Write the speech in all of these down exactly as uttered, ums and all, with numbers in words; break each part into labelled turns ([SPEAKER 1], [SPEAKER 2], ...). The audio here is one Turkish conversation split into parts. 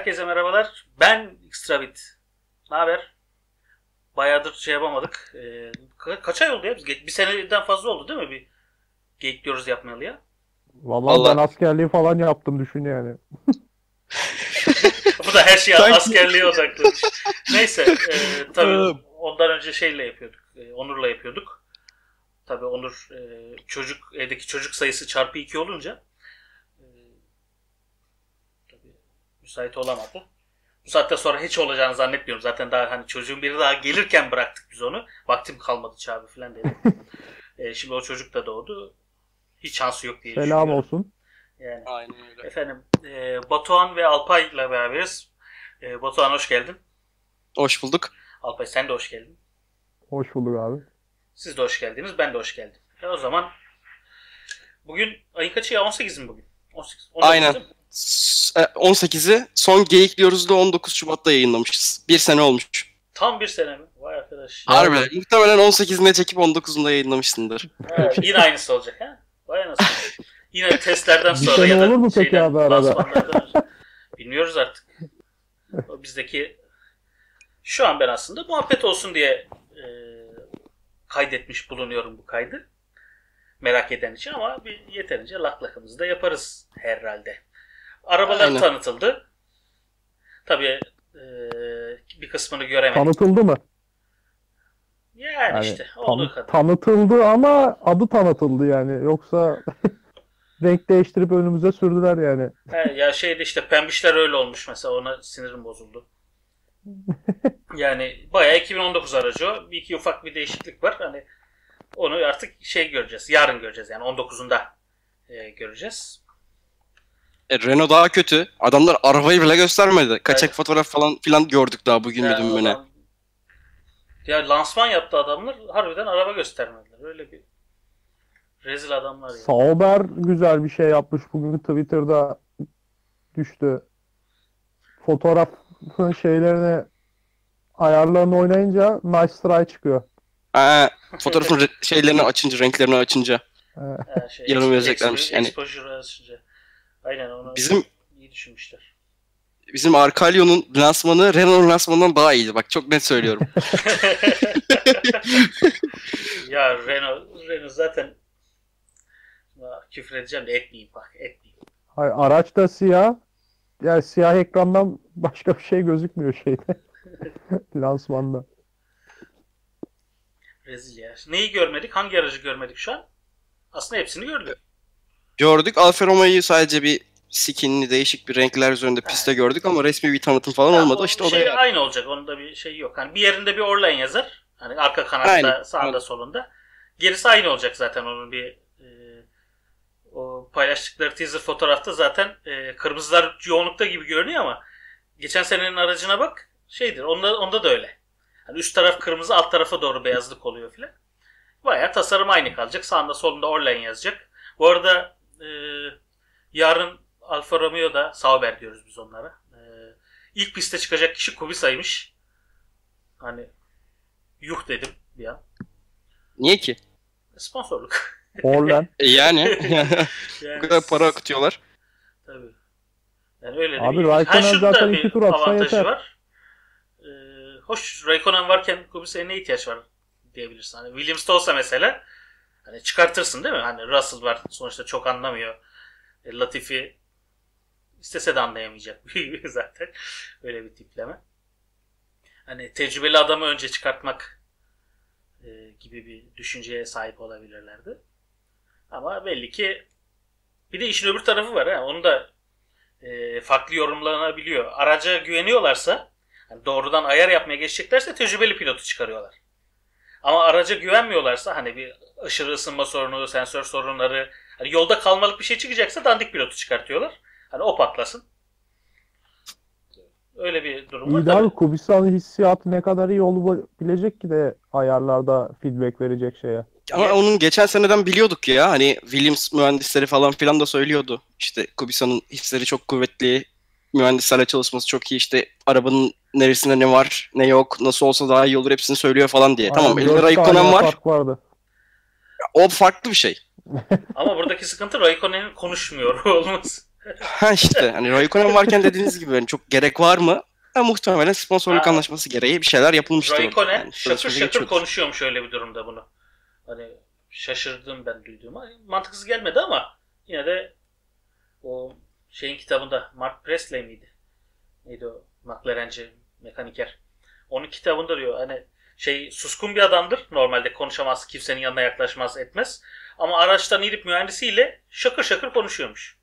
[SPEAKER 1] Herkese merhabalar. Ben Xtrabit. Ne haber? Bayağıdır şey yapamadık. Ee, ka- kaç ay oldu ya? Biz ge- bir seneden fazla oldu değil mi? Bir geyikliyoruz yapmayalı ya.
[SPEAKER 2] Vallahi ben
[SPEAKER 3] Allah.
[SPEAKER 2] askerliği falan yaptım düşün yani.
[SPEAKER 1] Bu da her şey
[SPEAKER 3] Sanki
[SPEAKER 1] askerliğe odaklıymış. Neyse. E, tabii
[SPEAKER 3] Ee,
[SPEAKER 1] ondan önce şeyle yapıyorduk. E, Onur'la yapıyorduk. Tabii Onur e, çocuk evdeki çocuk sayısı çarpı iki olunca e, tabii müsait olamadı. Bu saatten sonra hiç olacağını zannetmiyorum. Zaten daha hani çocuğun biri daha gelirken bıraktık biz onu. Vaktim kalmadı Çağbi falan dedi. E, şimdi o çocuk da doğdu. Hiç şansı yok diye
[SPEAKER 2] Selam
[SPEAKER 1] düşünüyorum.
[SPEAKER 2] olsun.
[SPEAKER 1] Yani
[SPEAKER 3] Aynen öyle.
[SPEAKER 1] efendim e, Batuhan ve Alpay'la beraberiz. E, Batuhan hoş geldin.
[SPEAKER 3] Hoş bulduk.
[SPEAKER 1] Alpay sen de hoş geldin.
[SPEAKER 2] Hoş bulduk abi.
[SPEAKER 1] Siz de hoş geldiniz. Ben de hoş geldim. E, o zaman bugün ayın kaçı ya? on sekiz mi bugün? on sekiz. on dokuz
[SPEAKER 3] Aynen.
[SPEAKER 1] değil mi?
[SPEAKER 3] S- e, on sekizi son Geyikliyoruz da on dokuz Şubat'ta yayınlamışız. Bir sene olmuş.
[SPEAKER 1] Tam bir sene mi? Vay arkadaş.
[SPEAKER 3] Harbi. Muhtemelen on sekizinde çekip on dokuzunda yayınlamışsındır.
[SPEAKER 1] Ha, yine aynısı olacak ha? Vay anasını. Yine testlerden
[SPEAKER 2] Bir
[SPEAKER 1] sonra
[SPEAKER 2] sene
[SPEAKER 1] ya da
[SPEAKER 2] olur mu peki
[SPEAKER 1] şeyden,
[SPEAKER 2] abi arada?
[SPEAKER 1] lansmanlardan önce. Bilmiyoruz artık. O bizdeki şu an ben aslında muhabbet olsun diye e, kaydetmiş bulunuyorum bu kaydı. Merak eden için ama bir yeterince lak lakımızı da yaparız herhalde. Arabalar
[SPEAKER 3] Aynen.
[SPEAKER 1] tanıtıldı. Tabii e, bir kısmını göremedik.
[SPEAKER 2] Tanıtıldı mı?
[SPEAKER 1] Yani,
[SPEAKER 2] Yani
[SPEAKER 1] işte
[SPEAKER 2] tan-
[SPEAKER 1] olduğu kadar.
[SPEAKER 2] tanıtıldı ama adı tanıtıldı yani. Yoksa renk değiştirip önümüze sürdüler yani.
[SPEAKER 1] He, ya şeyde işte pembişler öyle olmuş mesela, ona sinirim bozuldu. Yani bayağı iki bin on dokuz aracı o. Bir iki ufak bir değişiklik var. Hani onu artık şey göreceğiz. Yarın göreceğiz yani on dokuzunda e, göreceğiz.
[SPEAKER 3] E, Renault daha kötü. Adamlar arabayı bile göstermedi. Kaçak
[SPEAKER 1] Evet.
[SPEAKER 3] fotoğraf falan filan gördük daha bugün mü
[SPEAKER 1] Yani
[SPEAKER 3] dün mü ne.
[SPEAKER 1] adam- ya lansman yaptı adamlar. Harbiden araba göstermediler. Öyle bir rezil adamlar ya.
[SPEAKER 2] Sauber güzel bir şey yapmış bugün Twitter'da düştü. Fotoğraf şeylerini ayarlarını oynayınca nice try çıkıyor.
[SPEAKER 3] Aa, fotoğrafın re- şeylerini açınca, renklerini açınca.
[SPEAKER 2] Ee,
[SPEAKER 1] Ha, şey,
[SPEAKER 3] Yorum
[SPEAKER 1] exp-
[SPEAKER 3] yazacaklarmış.
[SPEAKER 1] exp-
[SPEAKER 3] Yani
[SPEAKER 1] exposure açınca. Aynen onu
[SPEAKER 3] bizim
[SPEAKER 1] iyi düşünmüşler.
[SPEAKER 3] bizim Arcalio'nun lansmanı Renault'un lansmanından daha iyiydi. Bak çok net söylüyorum.
[SPEAKER 1] Ya Renault, Renault zaten ya, küfür edeceğim de etmeyeyim bak etmeyeyim.
[SPEAKER 2] hay- araç da siyah. Yani siyah ekrandan başka bir şey gözükmüyor şeyde. Lansmanda.
[SPEAKER 1] Rezil ya. Neyi görmedik? Hangi aracı görmedik şu an? Aslında hepsini gördük.
[SPEAKER 3] Gördük. Alfa Romeo'yu sadece bir skinli değişik bir renkler üzerinde piste gördük ama resmi bir tanıtım falan
[SPEAKER 1] Ya,
[SPEAKER 3] olmadı.
[SPEAKER 1] o
[SPEAKER 3] İşte o da
[SPEAKER 1] şey
[SPEAKER 3] yani.
[SPEAKER 1] aynı olacak. Onda bir şey yok. Hani bir yerinde bir Orlen yazar. Hani arka kanatta,
[SPEAKER 3] Aynen,
[SPEAKER 1] sağında,
[SPEAKER 3] aynen.
[SPEAKER 1] solunda. Gerisi aynı olacak zaten onun bir e, o paylaştıkları teaser fotoğrafta zaten e, kırmızılar yoğunlukta gibi görünüyor ama geçen senenin aracına bak şeydir. Onda, onda da öyle. Hani üst taraf kırmızı, alt tarafa doğru beyazlık oluyor filan. Bayağı tasarım aynı kalacak. Sağında solunda Orlen yazacak. Bu arada e, yarın Alfa Romeo'da Sauber diyoruz biz onlara. E, ilk piste çıkacak kişi Kubica'ymış. Hani yuh dedim bir an.
[SPEAKER 3] Niye ki?
[SPEAKER 1] Sponsorluk.
[SPEAKER 2] Orlen.
[SPEAKER 3] E yani.
[SPEAKER 1] Yani,
[SPEAKER 3] Bu kadar para akıtıyorlar.
[SPEAKER 1] tabii. Yani öyle de
[SPEAKER 2] Abi
[SPEAKER 1] bir
[SPEAKER 2] Raikkonen
[SPEAKER 1] ha, şurada
[SPEAKER 2] zaten
[SPEAKER 1] bir
[SPEAKER 2] iki tur atsa
[SPEAKER 1] avantajı
[SPEAKER 2] yeter.
[SPEAKER 1] var. Ee, hoş Raikkonen varken Kubica'ya ne ihtiyaç var diyebilirsin. Hani Williams'ta olsa mesela hani çıkartırsın değil mi? Hani Russell var sonuçta, çok anlamıyor. E, Latifi istese de anlayamayacak zaten. Öyle bir tipleme. Hani tecrübeli adamı önce çıkartmak e, gibi bir düşünceye sahip olabilirlerdi. Ama belli ki bir de işin öbür tarafı var. Ha. Onu da e, farklı yorumlanabiliyor. Araca güveniyorlarsa, hani doğrudan ayar yapmaya geçeceklerse tecrübeli pilotu çıkarıyorlar. Ama araca güvenmiyorlarsa, hani bir aşırı ısınma sorunu, sensör sorunları, hani yolda kalmalık bir şey çıkacaksa dandik pilotu çıkartıyorlar. Hani o patlasın. Öyle bir durum var
[SPEAKER 2] İyi de abi
[SPEAKER 1] tabii.
[SPEAKER 2] Kubica'nın hissiyatı ne kadar iyi olabilecek ki de ayarlarda feedback verecek şeye.
[SPEAKER 3] Ama onun geçen seneden biliyorduk ya. Hani Williams mühendisleri falan filan da söylüyordu. İşte Kubica'nın hisleri çok kuvvetli. Mühendislerle çalışması çok iyi. İşte arabanın neresinde ne var, ne yok, nasıl olsa daha iyi olur hepsini söylüyor falan diye. Tamam,
[SPEAKER 2] Aynen,
[SPEAKER 3] elinde
[SPEAKER 2] dört
[SPEAKER 3] Raikkonen
[SPEAKER 2] saniye
[SPEAKER 3] var.
[SPEAKER 2] fark vardı.
[SPEAKER 3] O farklı bir şey.
[SPEAKER 1] Ama buradaki sıkıntı Raikkonen'in konuşmuyor olması.
[SPEAKER 3] Ha işte hani Raikkonen varken dediğiniz gibi hani çok gerek var mı? Ha, muhtemelen sponsorluk
[SPEAKER 1] Ha,
[SPEAKER 3] anlaşması gereği bir şeyler yapılmıştır orada.
[SPEAKER 1] Raikkonen
[SPEAKER 3] Yani
[SPEAKER 1] şakır
[SPEAKER 3] sözleşmede
[SPEAKER 1] şakır
[SPEAKER 3] geçiyordur.
[SPEAKER 1] konuşuyormuş öyle bir durumda bunu. Hani şaşırdım ben duyduğuma. Mantıksız gelmedi ama yine de o şeyin kitabında Mark Presley miydi? Neydi o? McLarenci mekaniker. Onun kitabında diyor hani şey suskun bir adamdır. Normalde konuşamaz, kimsenin yanına yaklaşmaz, etmez. Ama araçtan inip mühendisiyle şakır şakır konuşuyormuş.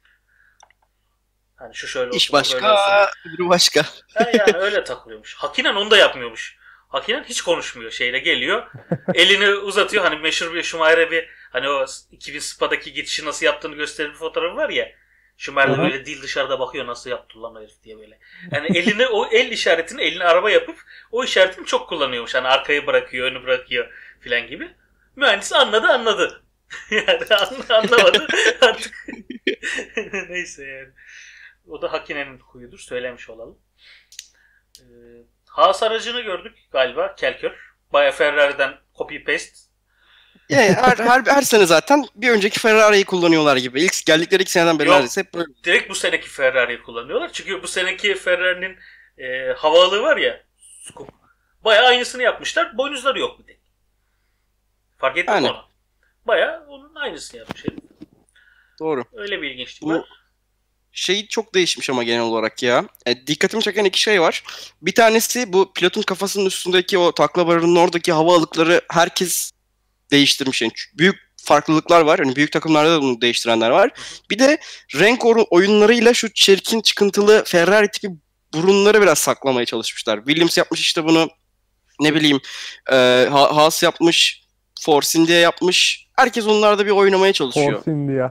[SPEAKER 1] Hani şu şöyle
[SPEAKER 3] İş
[SPEAKER 1] olsun, bu böyle olsun.
[SPEAKER 3] başka, öbürü başka.
[SPEAKER 1] Ha yani öyle takılıyormuş. Hakinen onu da yapmıyormuş. Hakinen hiç konuşmuyor. Şeyle geliyor. Elini uzatıyor. Hani meşhur bir Schumacher'e bir hani o iki bin Spa'daki geçişi nasıl yaptığını gösteren bir fotoğrafı var ya. Schumacher
[SPEAKER 2] Aha.
[SPEAKER 1] böyle dil dışarıda bakıyor nasıl yaptı lan o herif diye böyle. Yani elini o el işaretini elini araba yapıp o işaretini çok kullanıyormuş. Hani arkayı bırakıyor, önü bırakıyor filan gibi. Mühendis anladı anladı. Yani anla- anlamadı artık. Neyse yani. O da Hakinen'in huyudur. Söylemiş olalım. Ee, Haas aracını gördük galiba. Kelkör. Baya Ferrari'den copy paste.
[SPEAKER 3] Yani her, her, her sene zaten bir önceki Ferrari'yi kullanıyorlar gibi. İlk geldikleri ilk seneden beri
[SPEAKER 1] Yok.
[SPEAKER 3] neredeyse hep böyle.
[SPEAKER 1] Direkt bu seneki Ferrari'yi kullanıyorlar. Çünkü bu seneki Ferrari'nin e, havalığı var ya. Scoop. Baya aynısını yapmışlar. Boynuzları yok bir tek. Fark ettin mi
[SPEAKER 3] Yani.
[SPEAKER 1] onu? Baya onun aynısını yapmış herif.
[SPEAKER 3] Doğru.
[SPEAKER 1] Öyle bir ilginçlik
[SPEAKER 3] Bu
[SPEAKER 1] var.
[SPEAKER 3] şey çok değişmiş ama genel olarak ya. E, dikkatimi çeken iki şey var. Bir tanesi bu pilotun kafasının üstündeki o takla barının oradaki hava alıkları herkes değiştirmiş. Yani çünkü büyük farklılıklar var. Hani büyük takımlarda da bunu değiştirenler var. Bir de renk oru- oyunlarıyla şu çirkin çıkıntılı Ferrari tipi burunları biraz saklamaya çalışmışlar. Williams yapmış işte bunu. Ne bileyim e, Ha- Haas yapmış. Force India yapmış. Herkes onlarda bir oynamaya çalışıyor.
[SPEAKER 2] Force India.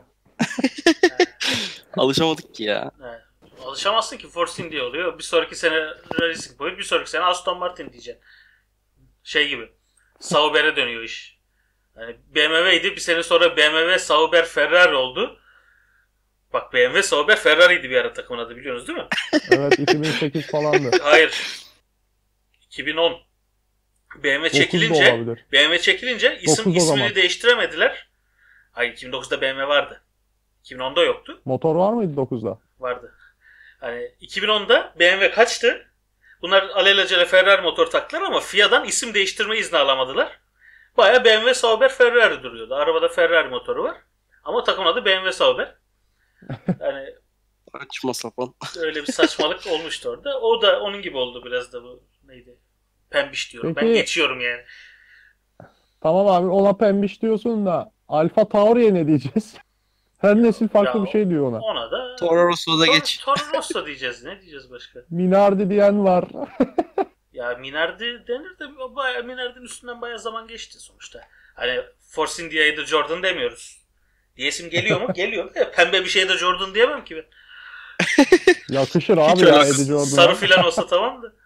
[SPEAKER 3] Alışamadık ki ya.
[SPEAKER 1] Evet. Alışamazsın ki Force India oluyor. Bir sonraki sene Racing Point, bir sonraki sene Aston Martin diyeceksin. Şey gibi. Sauber'e dönüyor iş. Yani B M W'ydi. Bir sene sonra B M W, Sauber, Ferrari oldu. Bak B M W, Sauber, Ferrari'ydi bir ara takımın adı biliyorsunuz değil mi?
[SPEAKER 2] Evet iki bin sekiz falandı.
[SPEAKER 1] Hayır. iki bin on. B M W
[SPEAKER 2] dokuz da
[SPEAKER 1] çekilince
[SPEAKER 2] olabilir.
[SPEAKER 1] B M W çekilince isim
[SPEAKER 2] dokuz o
[SPEAKER 1] ismini
[SPEAKER 2] zaman.
[SPEAKER 1] değiştiremediler. Hayır iki bin dokuzda B M W vardı. iki bin onda yoktu.
[SPEAKER 2] Motor var mıydı dokuzda?
[SPEAKER 1] Vardı. Hani iki bin onda B M W kaçtı? Bunlar alelacele Ferrari motor taktılar ama F I A'dan isim değiştirme izni alamadılar. Baya B M W, Sauber, Ferrari duruyordu. Arabada Ferrari motoru var. Ama takım adı B M W, Sauber. Yani
[SPEAKER 3] Saçma sapan.
[SPEAKER 1] öyle bir saçmalık olmuştu orada. O da onun gibi oldu biraz da bu neydi? Pembiş diyorum. Ben
[SPEAKER 2] Peki-
[SPEAKER 1] geçiyorum yani.
[SPEAKER 2] Tamam abi ona pembiş diyorsun da Alfa Tauri'ye ne diyeceğiz? Her nesil farklı
[SPEAKER 1] Ya
[SPEAKER 2] bir şey diyor ona.
[SPEAKER 1] Ona da
[SPEAKER 3] Toro Rosso'da
[SPEAKER 1] Tor-
[SPEAKER 3] geç.
[SPEAKER 1] Toro Rosso diyeceğiz. Ne diyeceğiz başka?
[SPEAKER 2] Minardi diyen var.
[SPEAKER 1] Ya Minardi denir de bayağı Minardi'nin üstünden bayağı zaman geçti sonuçta. Hani Force India'ya da Jordan demiyoruz. Diyesim geliyor mu? Geliyor. Ya, pembe bir şeye de Jordan diyemem ki ben.
[SPEAKER 2] Yakışır abi
[SPEAKER 3] öyle
[SPEAKER 2] ya
[SPEAKER 3] s-
[SPEAKER 2] Eddie Jordan'a.
[SPEAKER 1] Sarı filan olsa tamam da.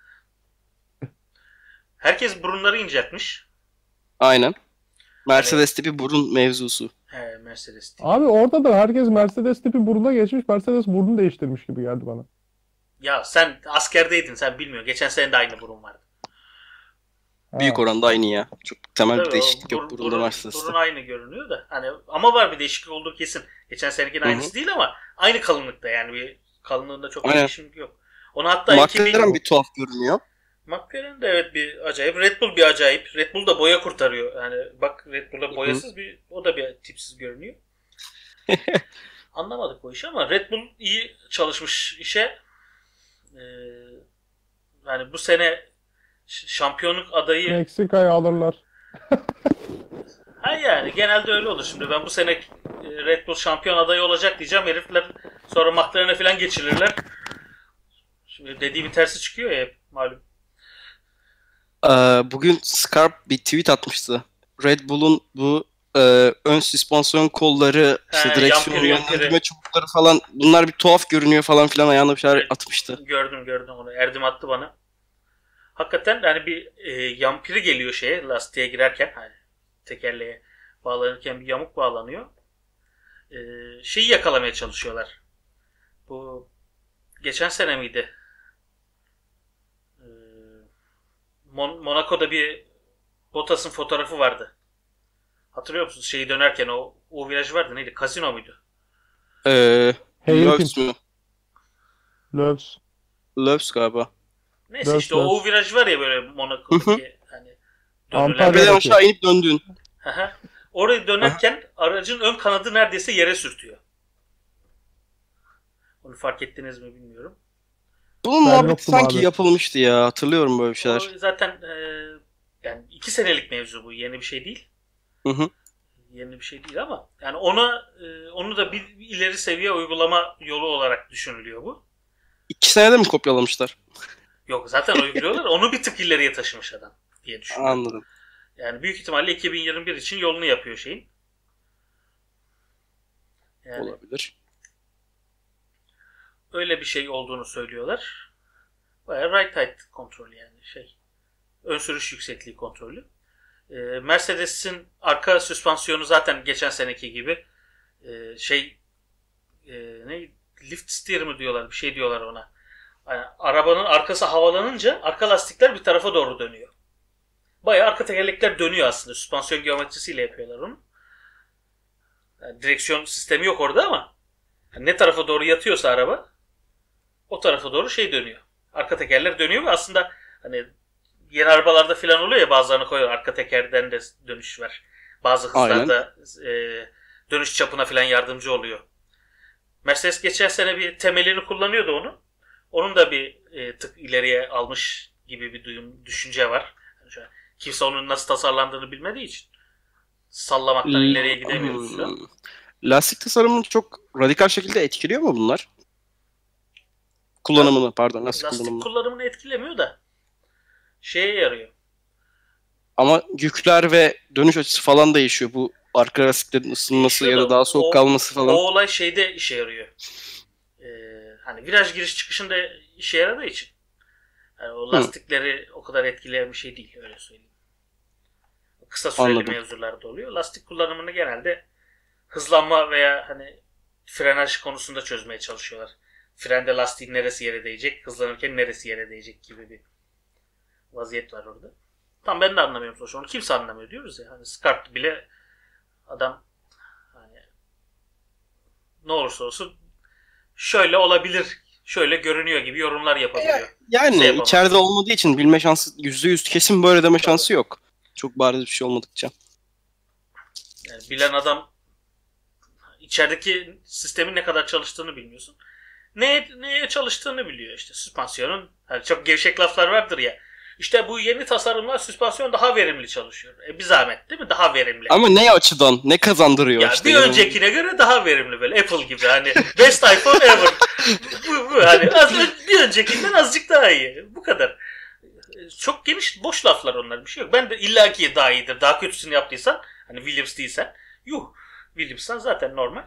[SPEAKER 1] Herkes burunları inceltmiş.
[SPEAKER 3] Aynen. Mercedes tipi burun mevzusu.
[SPEAKER 1] He, Mercedes tipi.
[SPEAKER 2] Abi orada da herkes Mercedes tipi buruna geçmiş. Mercedes burnu değiştirmiş gibi geldi bana.
[SPEAKER 1] Ya sen askerdeydin sen bilmiyorsun. Geçen sene de aynı burun vardı.
[SPEAKER 2] Ha.
[SPEAKER 3] Büyük oranda aynı ya. Çok temel bir
[SPEAKER 1] Tabii o
[SPEAKER 3] değişiklik yok
[SPEAKER 1] bur-
[SPEAKER 3] burunda
[SPEAKER 1] burun,
[SPEAKER 3] Mercedes'te.
[SPEAKER 1] burun aynı görünüyor da. Hani ama var bir değişiklik olduğu kesin. Geçen senekinin
[SPEAKER 3] Hı hı.
[SPEAKER 1] aynısı değil ama aynı kalınlıkta yani bir kalınlığında çok bir
[SPEAKER 3] Aynen.
[SPEAKER 1] değişiklik yok. Onu hatta iki bin
[SPEAKER 3] McLaren bir tuhaf görünüyor.
[SPEAKER 1] McLaren de evet bir acayip. Red Bull bir acayip. Red Bull da boya kurtarıyor. Yani bak Red Bull'da boyasız bir o da bir tipsiz görünüyor. Anlamadık bu işi ama Red Bull iyi çalışmış işe. Ee, yani bu sene ş- şampiyonluk adayı
[SPEAKER 2] Meksika'yı alırlar.
[SPEAKER 1] ha yani genelde öyle olur. Şimdi ben bu sene e, Red Bull şampiyon adayı olacak diyeceğim. Herifler sonra McLaren'e falan geçirirler. Şimdi dediğimin tersi çıkıyor ya hep malum.
[SPEAKER 3] Ee, bugün Scarp bir tweet atmıştı. Red Bull'un bu e, ön süspansiyon kolları, işte
[SPEAKER 1] He,
[SPEAKER 3] direksiyon
[SPEAKER 1] yampiri, yampiri.
[SPEAKER 3] yönlendirme çubukları falan bunlar bir tuhaf görünüyor falan filan ayağına bir şeyler
[SPEAKER 1] Evet.
[SPEAKER 3] atmıştı.
[SPEAKER 1] Gördüm gördüm onu. Erdem attı bana. Hakikaten yani bir e, yampiri geliyor şeye lastiğe girerken hani tekerleğe bağlanırken bir yamuk bağlanıyor. E, şeyi yakalamaya çalışıyorlar. Bu geçen sene miydi? E, Mon- Monaco'da bir Bottas'ın fotoğrafı vardı. Hatırlıyor musunuz? Şeyi dönerken o, o viraj vardı. Neydi? Casino muydu?
[SPEAKER 3] Ee, Loves
[SPEAKER 2] Heyetim.
[SPEAKER 3] mü?
[SPEAKER 2] Loves.
[SPEAKER 3] Loves galiba.
[SPEAKER 1] Neyse
[SPEAKER 2] Dört
[SPEAKER 1] işte o,
[SPEAKER 2] dört.
[SPEAKER 1] o viraj var ya böyle Monaco'daki hani dönülen.
[SPEAKER 2] Antalya-
[SPEAKER 3] Tepeden
[SPEAKER 2] Tabii.
[SPEAKER 3] aşağı inip döndüğün.
[SPEAKER 1] Aha. Orayı dönerken aracın ön kanadı neredeyse yere sürtüyor. Onu fark ettiniz mi bilmiyorum.
[SPEAKER 3] Bunun
[SPEAKER 2] Ben
[SPEAKER 3] muhabbeti
[SPEAKER 2] yoktum
[SPEAKER 3] sanki
[SPEAKER 2] abi.
[SPEAKER 3] yapılmıştı ya. Hatırlıyorum böyle bir
[SPEAKER 1] O
[SPEAKER 3] şeyler.
[SPEAKER 1] zaten e, yani iki senelik mevzu bu. Yeni bir şey değil.
[SPEAKER 3] Hı hı.
[SPEAKER 1] Yeni bir şey değil ama yani ona e, onu da bir ileri seviye uygulama yolu olarak düşünülüyor bu.
[SPEAKER 3] İki senede mi kopyalamışlar?
[SPEAKER 1] Yok zaten uyguluyorlar. Onu bir tık ileriye taşımış adam diye düşünüyorum.
[SPEAKER 3] Anladım.
[SPEAKER 1] Yani büyük ihtimalle iki bin yirmi bir için yolunu yapıyor şeyin. Yani
[SPEAKER 3] Olabilir.
[SPEAKER 1] öyle bir şey olduğunu söylüyorlar. Bayağı right height kontrolü yani şey. Ön sürüş yüksekliği kontrolü. Ee, Mercedes'in arka süspansiyonu zaten geçen seneki gibi e, şey e, ne lift steer mi diyorlar bir şey diyorlar ona. Yani arabanın arkası havalanınca arka lastikler bir tarafa doğru dönüyor. Bayağı arka tekerlekler dönüyor aslında. Süspansiyon geometrisiyle yapıyorlar onu. Yani direksiyon sistemi yok orada ama yani ne tarafa doğru yatıyorsa araba o tarafa doğru şey dönüyor. Arka tekerler dönüyor ve aslında hani yeni arabalarda falan oluyor ya bazılarını koyuyor. Arka tekerden de dönüş var. Bazı hızlarda e, dönüş çapına falan yardımcı oluyor. Mercedes geçen sene bir temelini kullanıyordu onu. Onun da bir e, tık ileriye almış gibi bir duyum, düşünce var. Yani şöyle, kimse onun nasıl tasarlandığını bilmediği için sallamaktan ileriye gidemiyoruz şu an.
[SPEAKER 3] Hmm. Lastik tasarımını çok radikal şekilde etkiliyor mu bunlar? Kullanımını, pardon, lastik,
[SPEAKER 1] Lastik
[SPEAKER 3] kullanımını.
[SPEAKER 1] kullanımını etkilemiyor da şeye yarıyor.
[SPEAKER 3] Ama yükler ve dönüş açısı falan değişiyor. Bu arka lastiklerin ısınması ya da daha soğuk
[SPEAKER 1] o,
[SPEAKER 3] kalması falan.
[SPEAKER 1] O olay şeyde işe yarıyor. Ee, hani viraj giriş çıkışında işe yaradığı için. Yani o lastikleri Hı. o kadar etkileyen bir şey değil öyle söyleyeyim. Kısa süreli
[SPEAKER 3] Anladım.
[SPEAKER 1] mevzularda oluyor. Lastik kullanımını genelde hızlanma veya hani frenaj konusunda çözmeye çalışıyorlar. Frende lastiğin neresi yere değecek, hızlanırken neresi yere değecek gibi bir vaziyet var orada. Tam ben de anlamıyorum sonuçta. Onu kimse anlamıyor diyoruz ya. Hani Scott bile adam hani ne olursa olsun şöyle olabilir, şöyle görünüyor gibi yorumlar yapabiliyor.
[SPEAKER 3] Yani
[SPEAKER 1] Şey yapamaz.
[SPEAKER 3] içeride olmadığı için bilme şansı yüzde yüz kesin böyle deme şansı yok. Çok bariz bir şey olmadıkça.
[SPEAKER 1] Yani bilen adam içerideki sistemin ne kadar çalıştığını bilmiyorsun. Ne, neye çalıştığını biliyor işte. Süspansiyonun hani çok gevşek laflar vardır ya. İşte bu yeni tasarımlar süspansiyon daha verimli çalışıyor. E bir zahmet değil mi? Daha verimli.
[SPEAKER 3] Ama ne açıdan? Ne kazandırıyor
[SPEAKER 1] ya
[SPEAKER 3] işte?
[SPEAKER 1] Bir
[SPEAKER 3] yani.
[SPEAKER 1] öncekine göre daha verimli böyle. Apple gibi hani best iPhone ever. bu, bu hani az, bir öncekinden azıcık daha iyi. Bu kadar. Çok geniş boş laflar onlar bir şey yok. Ben de illaki daha iyidir. Daha kötüsünü yaptıysan hani Williams değilsen yuh. Williams'tan zaten normal.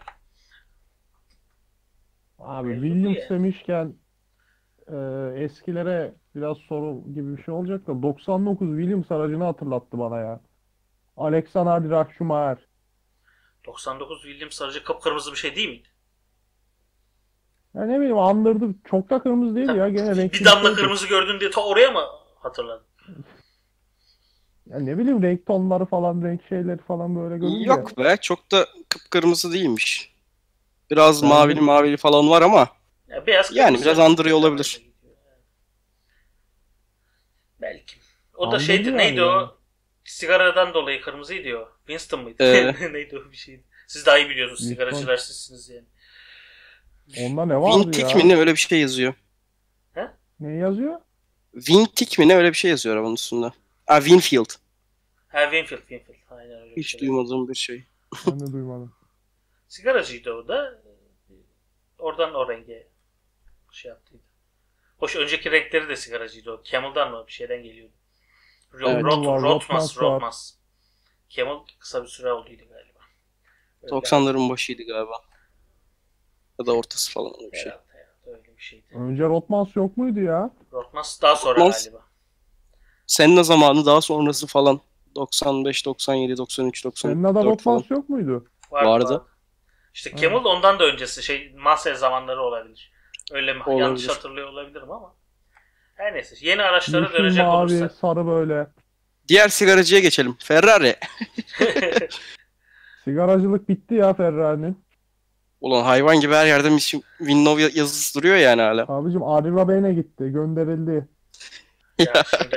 [SPEAKER 2] Abi
[SPEAKER 1] Mevzu bu
[SPEAKER 2] Williams
[SPEAKER 1] ya.
[SPEAKER 2] demişken e, eskilere biraz soru gibi bir şey olacak da doksan dokuz Williams aracını hatırlattı bana ya. Alexander Graf Schumacher.
[SPEAKER 1] doksan dokuz Williams aracı kıpkırmızı bir şey değil miydi?
[SPEAKER 2] Ya ne bileyim andırdı. Çok da kırmızı değil ya. Gene renkli
[SPEAKER 1] Bir damla
[SPEAKER 2] şeydi.
[SPEAKER 1] kırmızı gördün diye ta oraya mı hatırladın?
[SPEAKER 2] Ya ne bileyim renk tonları falan, renk şeyleri falan böyle görünce.
[SPEAKER 3] Yok be, çok da kıpkırmızı değilmiş. Biraz
[SPEAKER 2] Bence-
[SPEAKER 3] mavili mavili falan var ama
[SPEAKER 1] Ya beyaz
[SPEAKER 3] yani
[SPEAKER 1] kırmızı
[SPEAKER 3] biraz andırıyor olabilir.
[SPEAKER 1] Belki. O da
[SPEAKER 2] Andırdı
[SPEAKER 1] şeydi
[SPEAKER 2] yani
[SPEAKER 1] neydi
[SPEAKER 2] yani.
[SPEAKER 1] o? Sigaradan dolayı kırmızıydı o. Winston mıydı?
[SPEAKER 3] Ee.
[SPEAKER 1] Neydi o bir şeydi. Siz daha iyi biliyorsunuz.
[SPEAKER 2] Winston.
[SPEAKER 1] Sigaracılar sizsiniz yani.
[SPEAKER 2] Onda ne vardı
[SPEAKER 3] Vintik
[SPEAKER 2] ya?
[SPEAKER 3] mi ne, öyle bir şey yazıyor.
[SPEAKER 2] Ne yazıyor?
[SPEAKER 3] Vintik mi ne, öyle bir şey yazıyor arabanın üstünde. Aa, Winfield.
[SPEAKER 1] Ha Winfield, Winfield. Aynen öyle bir
[SPEAKER 3] Hiç
[SPEAKER 1] şey.
[SPEAKER 3] duymadığım bir şey.
[SPEAKER 2] Ben de duymadım.
[SPEAKER 1] Sigaracıydı o da. Oradan o renge şey yaptıydı. Hoş önceki renkleri de sigaracıydı o. Camel'dan mı bir şeyden geliyordu. Ro-
[SPEAKER 3] Evet.
[SPEAKER 1] Rot,
[SPEAKER 2] Var,
[SPEAKER 1] Rotmas,
[SPEAKER 2] Rotmas var.
[SPEAKER 1] Rotmas. Camel kısa bir süre olduydu galiba. Öyle
[SPEAKER 3] doksanların başıydı galiba. Ya da ortası falan, öyle bir şey.
[SPEAKER 1] herhalde, herhalde öyle bir şeydi.
[SPEAKER 2] Önce Rotmans yok muydu ya?
[SPEAKER 1] Rotmas daha sonra
[SPEAKER 3] Rotmans-
[SPEAKER 1] galiba.
[SPEAKER 3] Senin zamanı daha sonrası falan. doksan beş, doksan yedi, doksan üç,
[SPEAKER 2] Senin adı
[SPEAKER 3] doksan dört falan.
[SPEAKER 2] Rotmans yok muydu?
[SPEAKER 1] Vardı,
[SPEAKER 3] Vardı.
[SPEAKER 1] vardı. İşte Camel ondan da öncesi şey Mansell zamanları olabilir. Öyle mi?
[SPEAKER 3] Olabilir.
[SPEAKER 1] Yanlış hatırlıyor olabilirim ama. Her neyse. Yeni araçlara
[SPEAKER 2] Yeşil,
[SPEAKER 1] dönecek
[SPEAKER 2] mavi,
[SPEAKER 1] olursak.
[SPEAKER 2] sarı böyle.
[SPEAKER 3] Diğer sigaracıya geçelim. Ferrari.
[SPEAKER 2] Sigaracılık bitti ya Ferrari'nin.
[SPEAKER 3] Ulan hayvan gibi her yerde Mission Winnow ya- yazısı duruyor yani hala.
[SPEAKER 2] Abicim Adil Rabeyne gitti. Gönderildi.
[SPEAKER 1] Ya şimdi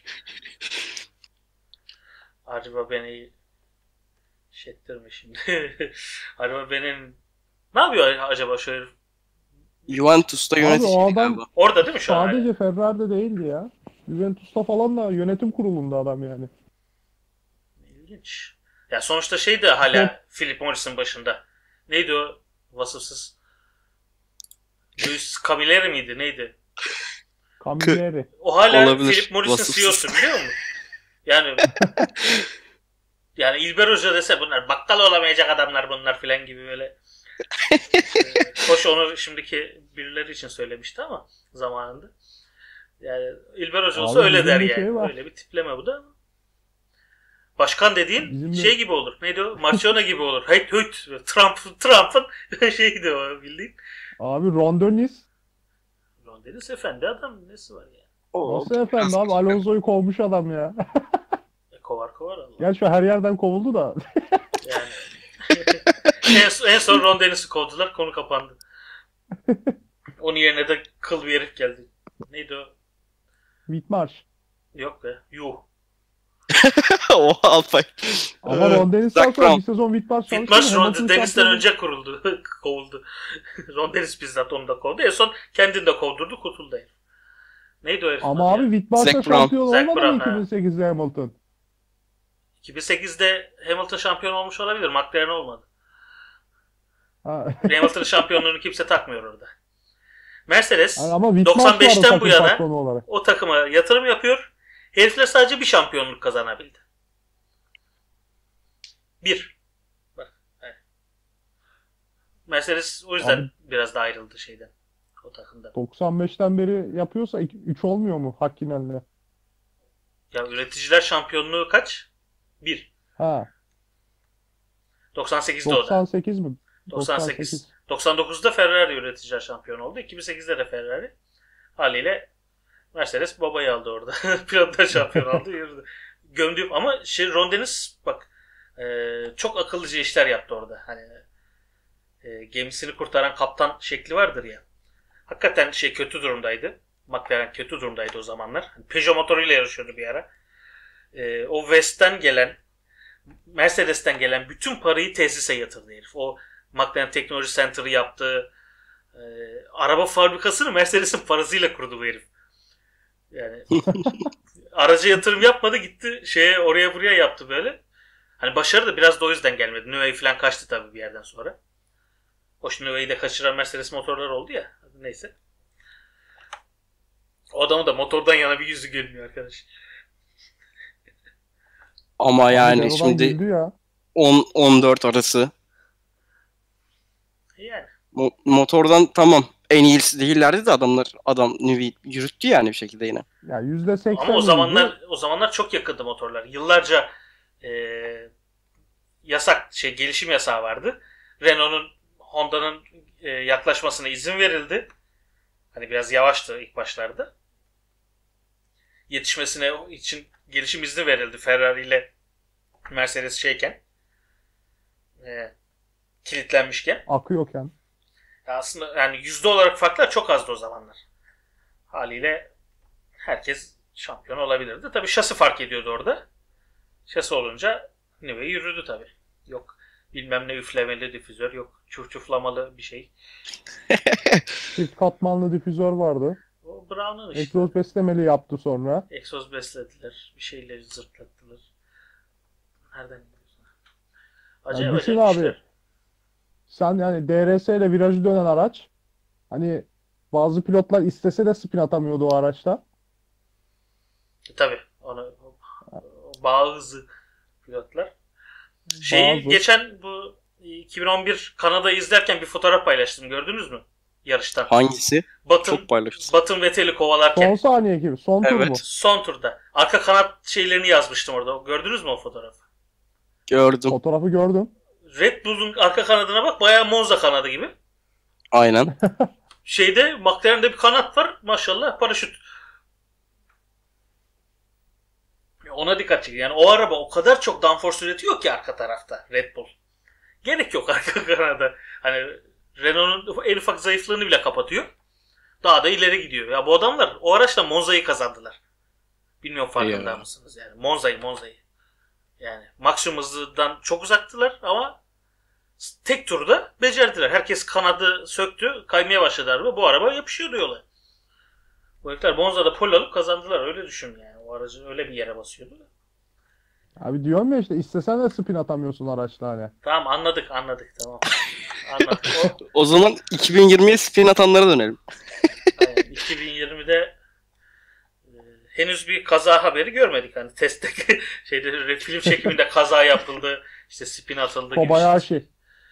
[SPEAKER 1] acaba beni şey ettirme şimdi. Acaba benim ne yapıyor acaba şöyle
[SPEAKER 3] Juventus'ta
[SPEAKER 2] Abi
[SPEAKER 3] yöneticiydi
[SPEAKER 2] o adam
[SPEAKER 3] galiba.
[SPEAKER 1] orada değil mi şu an? hala?
[SPEAKER 2] sadece Ferrari'de değildi ya. Juventus'ta falan da yönetim kurulunda adam yani.
[SPEAKER 1] İlginç. Ya sonuçta şey de hala Philip Morris'in başında. Neydi o vasıfsız? Luis Camilleri miydi? Neydi?
[SPEAKER 2] Camilleri.
[SPEAKER 1] O hala
[SPEAKER 3] Olabilir.
[SPEAKER 1] Philip Morris'in
[SPEAKER 3] Vasıfsız.
[SPEAKER 1] C E O'su biliyor musun? Yani yani İlber Hoca dese bunlar bakkal olamayacak adamlar bunlar filan gibi böyle. Ee, Hoş onu şimdiki birileri için söylemişti ama zamanında. Yani İlber Hoca olsa
[SPEAKER 2] Abi
[SPEAKER 1] öyle
[SPEAKER 2] bizim
[SPEAKER 1] der
[SPEAKER 2] bir
[SPEAKER 1] yani.
[SPEAKER 2] şey var.
[SPEAKER 1] Öyle bir tipleme bu da. Başkan dediğin
[SPEAKER 2] Bizim de-
[SPEAKER 1] şey gibi olur. Neydi o? Marciona gibi olur. Heyt heyt. Trump, Trump'ın şeyiydi o bildiğin.
[SPEAKER 2] Abi Ron Dennis.
[SPEAKER 1] Ron Dennis efendi adam nesi var ya?
[SPEAKER 3] O
[SPEAKER 2] Nasıl efendim
[SPEAKER 3] biraz-
[SPEAKER 2] abi Alonso'yu kovmuş adam ya.
[SPEAKER 1] E, kovar kovar Allah.
[SPEAKER 2] Gerçi her yerden kovuldu da.
[SPEAKER 1] Yani. en, en son Ron Dennis'i kovdular. Konu kapandı. Onun yerine de kıl bir herif geldi. Neydi o?
[SPEAKER 2] Whitmarsh.
[SPEAKER 1] Yok be. Yuh.
[SPEAKER 3] o Alpay.
[SPEAKER 2] Ama
[SPEAKER 3] Ee,
[SPEAKER 2] Ron Dennis'ten
[SPEAKER 3] Zach
[SPEAKER 2] sonra
[SPEAKER 3] Brown.
[SPEAKER 2] bir sezon Whitmarsh çalıştı.
[SPEAKER 1] Whitmarsh Ron
[SPEAKER 2] Hamilton
[SPEAKER 1] Dennis'ten
[SPEAKER 2] şampiyonu-
[SPEAKER 1] önce kuruldu. Kovuldu. Ron Dennis bizzat onu da kovdu. En son kendini de kovdurdu. Kurtuldu herif. Neydi o herifin
[SPEAKER 2] Ama
[SPEAKER 1] adı
[SPEAKER 2] abi
[SPEAKER 1] ya?
[SPEAKER 2] Whitmarsh'ta
[SPEAKER 3] Zach Brown.
[SPEAKER 2] şampiyon
[SPEAKER 1] Zach
[SPEAKER 2] olmadı
[SPEAKER 1] Brown,
[SPEAKER 2] mı
[SPEAKER 1] ha.
[SPEAKER 2] iki bin sekizde Hamilton?
[SPEAKER 1] iki bin sekizde Hamilton şampiyon olmuş olabilir. McLaren olmadı.
[SPEAKER 2] Ha.
[SPEAKER 1] Hamilton'ın şampiyonluğunu kimse takmıyor orada. Mercedes
[SPEAKER 2] Yani ama Whitmarsh vardı
[SPEAKER 1] doksan beşten bu
[SPEAKER 2] takım
[SPEAKER 1] yana
[SPEAKER 2] patronu olarak.
[SPEAKER 1] o takıma yatırım yapıyor. Herifler sadece bir şampiyonluk kazanabildi. Bir. Bak, evet. Mercedes o yüzden
[SPEAKER 2] Abi-
[SPEAKER 1] biraz da ayrıldı şeyden. O takımdan.
[SPEAKER 2] doksan beşten beri yapıyorsa üç olmuyor mu Hakkinen?
[SPEAKER 1] Ya üreticiler şampiyonluğu kaç? Bir.
[SPEAKER 2] Ha.
[SPEAKER 1] doksan sekizde o da.
[SPEAKER 2] doksan sekiz mi?
[SPEAKER 1] doksan sekiz. doksan dokuzda Ferrari üreticiler şampiyon oldu. iki bin sekizde de Ferrari. Haliyle Mercedes babayı aldı orada. Pilotlar şampiyon aldı. Yürüdü. Gömdüğüm ama şey Ron Dennis bak e, çok akıllıca işler yaptı orada. Hani e, gemisini kurtaran kaptan şekli vardır ya. Hakikaten şey kötü durumdaydı. McLaren kötü durumdaydı o zamanlar. Peugeot motoruyla yarışıyordu bir ara. E, o West'ten gelen Mercedes'ten gelen bütün parayı tesise yatırdı herif. O McLaren Technology Center'ı yaptı. E, araba fabrikasını Mercedes'in parasıyla kurdu bu herif. Yani araca yatırım yapmadı gitti şeye oraya buraya yaptı böyle. Hani başarı da biraz da o yüzden gelmedi. Nüvey falan kaçtı tabii bir yerden sonra. Hoş Nüvey'i de kaçıran Mercedes motorlar oldu ya. Neyse. O adamın da motordan yana bir yüzü gülmüyor arkadaş.
[SPEAKER 3] Ama
[SPEAKER 2] Abi
[SPEAKER 3] yani
[SPEAKER 2] Renault'dan
[SPEAKER 3] şimdi
[SPEAKER 2] güldü ya.
[SPEAKER 3] on on dört arası.
[SPEAKER 1] Yani.
[SPEAKER 3] Mo- motordan tamam. En iyisi değillerdi de adamlar adam Nüvi yürüttü yani bir şekilde yine.
[SPEAKER 2] Ya yüzde seksen
[SPEAKER 1] Ama o
[SPEAKER 2] iyiydi.
[SPEAKER 1] zamanlar o zamanlar çok yakındı motorlar. Yıllarca e, yasak şey gelişim yasağı vardı. Renault'un Honda'nın e, yaklaşmasına izin verildi. Hani biraz yavaştı ilk başlarda. Yetişmesine için gelişim izni verildi Ferrari ile Mercedes şeyken e, kilitlenmişken.
[SPEAKER 2] Akıyorken.
[SPEAKER 1] Ya aslında yani yüzde olarak farklar çok azdı o zamanlar. Haliyle herkes şampiyon olabilirdi. Tabii şasi fark ediyordu orada. Şasi olunca Nüvey yürüdü tabii. Yok bilmem ne üflemeli difüzör, yok çufçuflamalı bir şey.
[SPEAKER 2] Çift katmanlı difüzör vardı.
[SPEAKER 1] O Brown'un işte.
[SPEAKER 2] Egzoz beslemeli yaptı sonra.
[SPEAKER 1] Egzoz beslediler. Bir şeyleri zırtlattılar. Nereden biliyorsun? Acayip
[SPEAKER 2] Yani düşün
[SPEAKER 1] acayip
[SPEAKER 2] abi.
[SPEAKER 1] işler.
[SPEAKER 2] Sen yani D R S ile virajı dönen araç. Hani bazı pilotlar istese de spin atamıyordu o araçta.
[SPEAKER 1] E, tabii. Onu, o, o bağ hızı pilotlar. Şeyi
[SPEAKER 2] Bazı.
[SPEAKER 1] geçen bu iki bin on bir Kanada'yı izlerken bir fotoğraf paylaştım. Gördünüz mü? Yarıştan.
[SPEAKER 3] Hangisi?
[SPEAKER 1] Batın,
[SPEAKER 3] Çok paylaştı.
[SPEAKER 1] Batın Vettel'i kovalarken
[SPEAKER 2] Son saniye gibi. Son tur
[SPEAKER 3] Evet.
[SPEAKER 2] bu.
[SPEAKER 1] son turda. Arka kanat şeylerini yazmıştım orada. Gördünüz mü o fotoğrafı?
[SPEAKER 3] Gördüm.
[SPEAKER 2] Fotoğrafı gördüm.
[SPEAKER 1] Red Bull'un arka kanadına bak. Bayağı Monza kanadı gibi.
[SPEAKER 3] Aynen.
[SPEAKER 1] Şeyde McLaren'de bir kanat var. Maşallah paraşüt. Ona dikkat çekin. Yani o araba o kadar çok downforce üretiyor ki arka tarafta Red Bull. Gerek yok arka kanada. Hani Renault'un en ufak zayıflığını bile kapatıyor. Daha da ileri gidiyor. Ya bu adamlar o araçla Monza'yı kazandılar. Bilmiyorum farkında
[SPEAKER 3] Ya.
[SPEAKER 1] mısınız yani. Monza'yı Monza'yı. Yani maksimum hızdan çok uzaktılar ama tek turda becerdiler. Herkes kanadı söktü. Kaymaya başladı araba. Bu araba yapışıyordu yola. Bu herifler Monza'da pole alıp kazandılar. Öyle düşün yani. O aracı öyle bir yere basıyordu.
[SPEAKER 2] Abi diyorum ya işte istesen de spin atamıyorsun araçla hani.
[SPEAKER 1] Tamam anladık anladık tamam. Anladık. O,
[SPEAKER 3] O zaman iki bin yirmiye spin atanlara dönelim.
[SPEAKER 1] yani iki bin yirmide e, henüz bir kaza haberi görmedik. Hani testte şeyde film çekiminde kaza yapıldı. İşte spin atıldı gibi.
[SPEAKER 2] Kobayashi.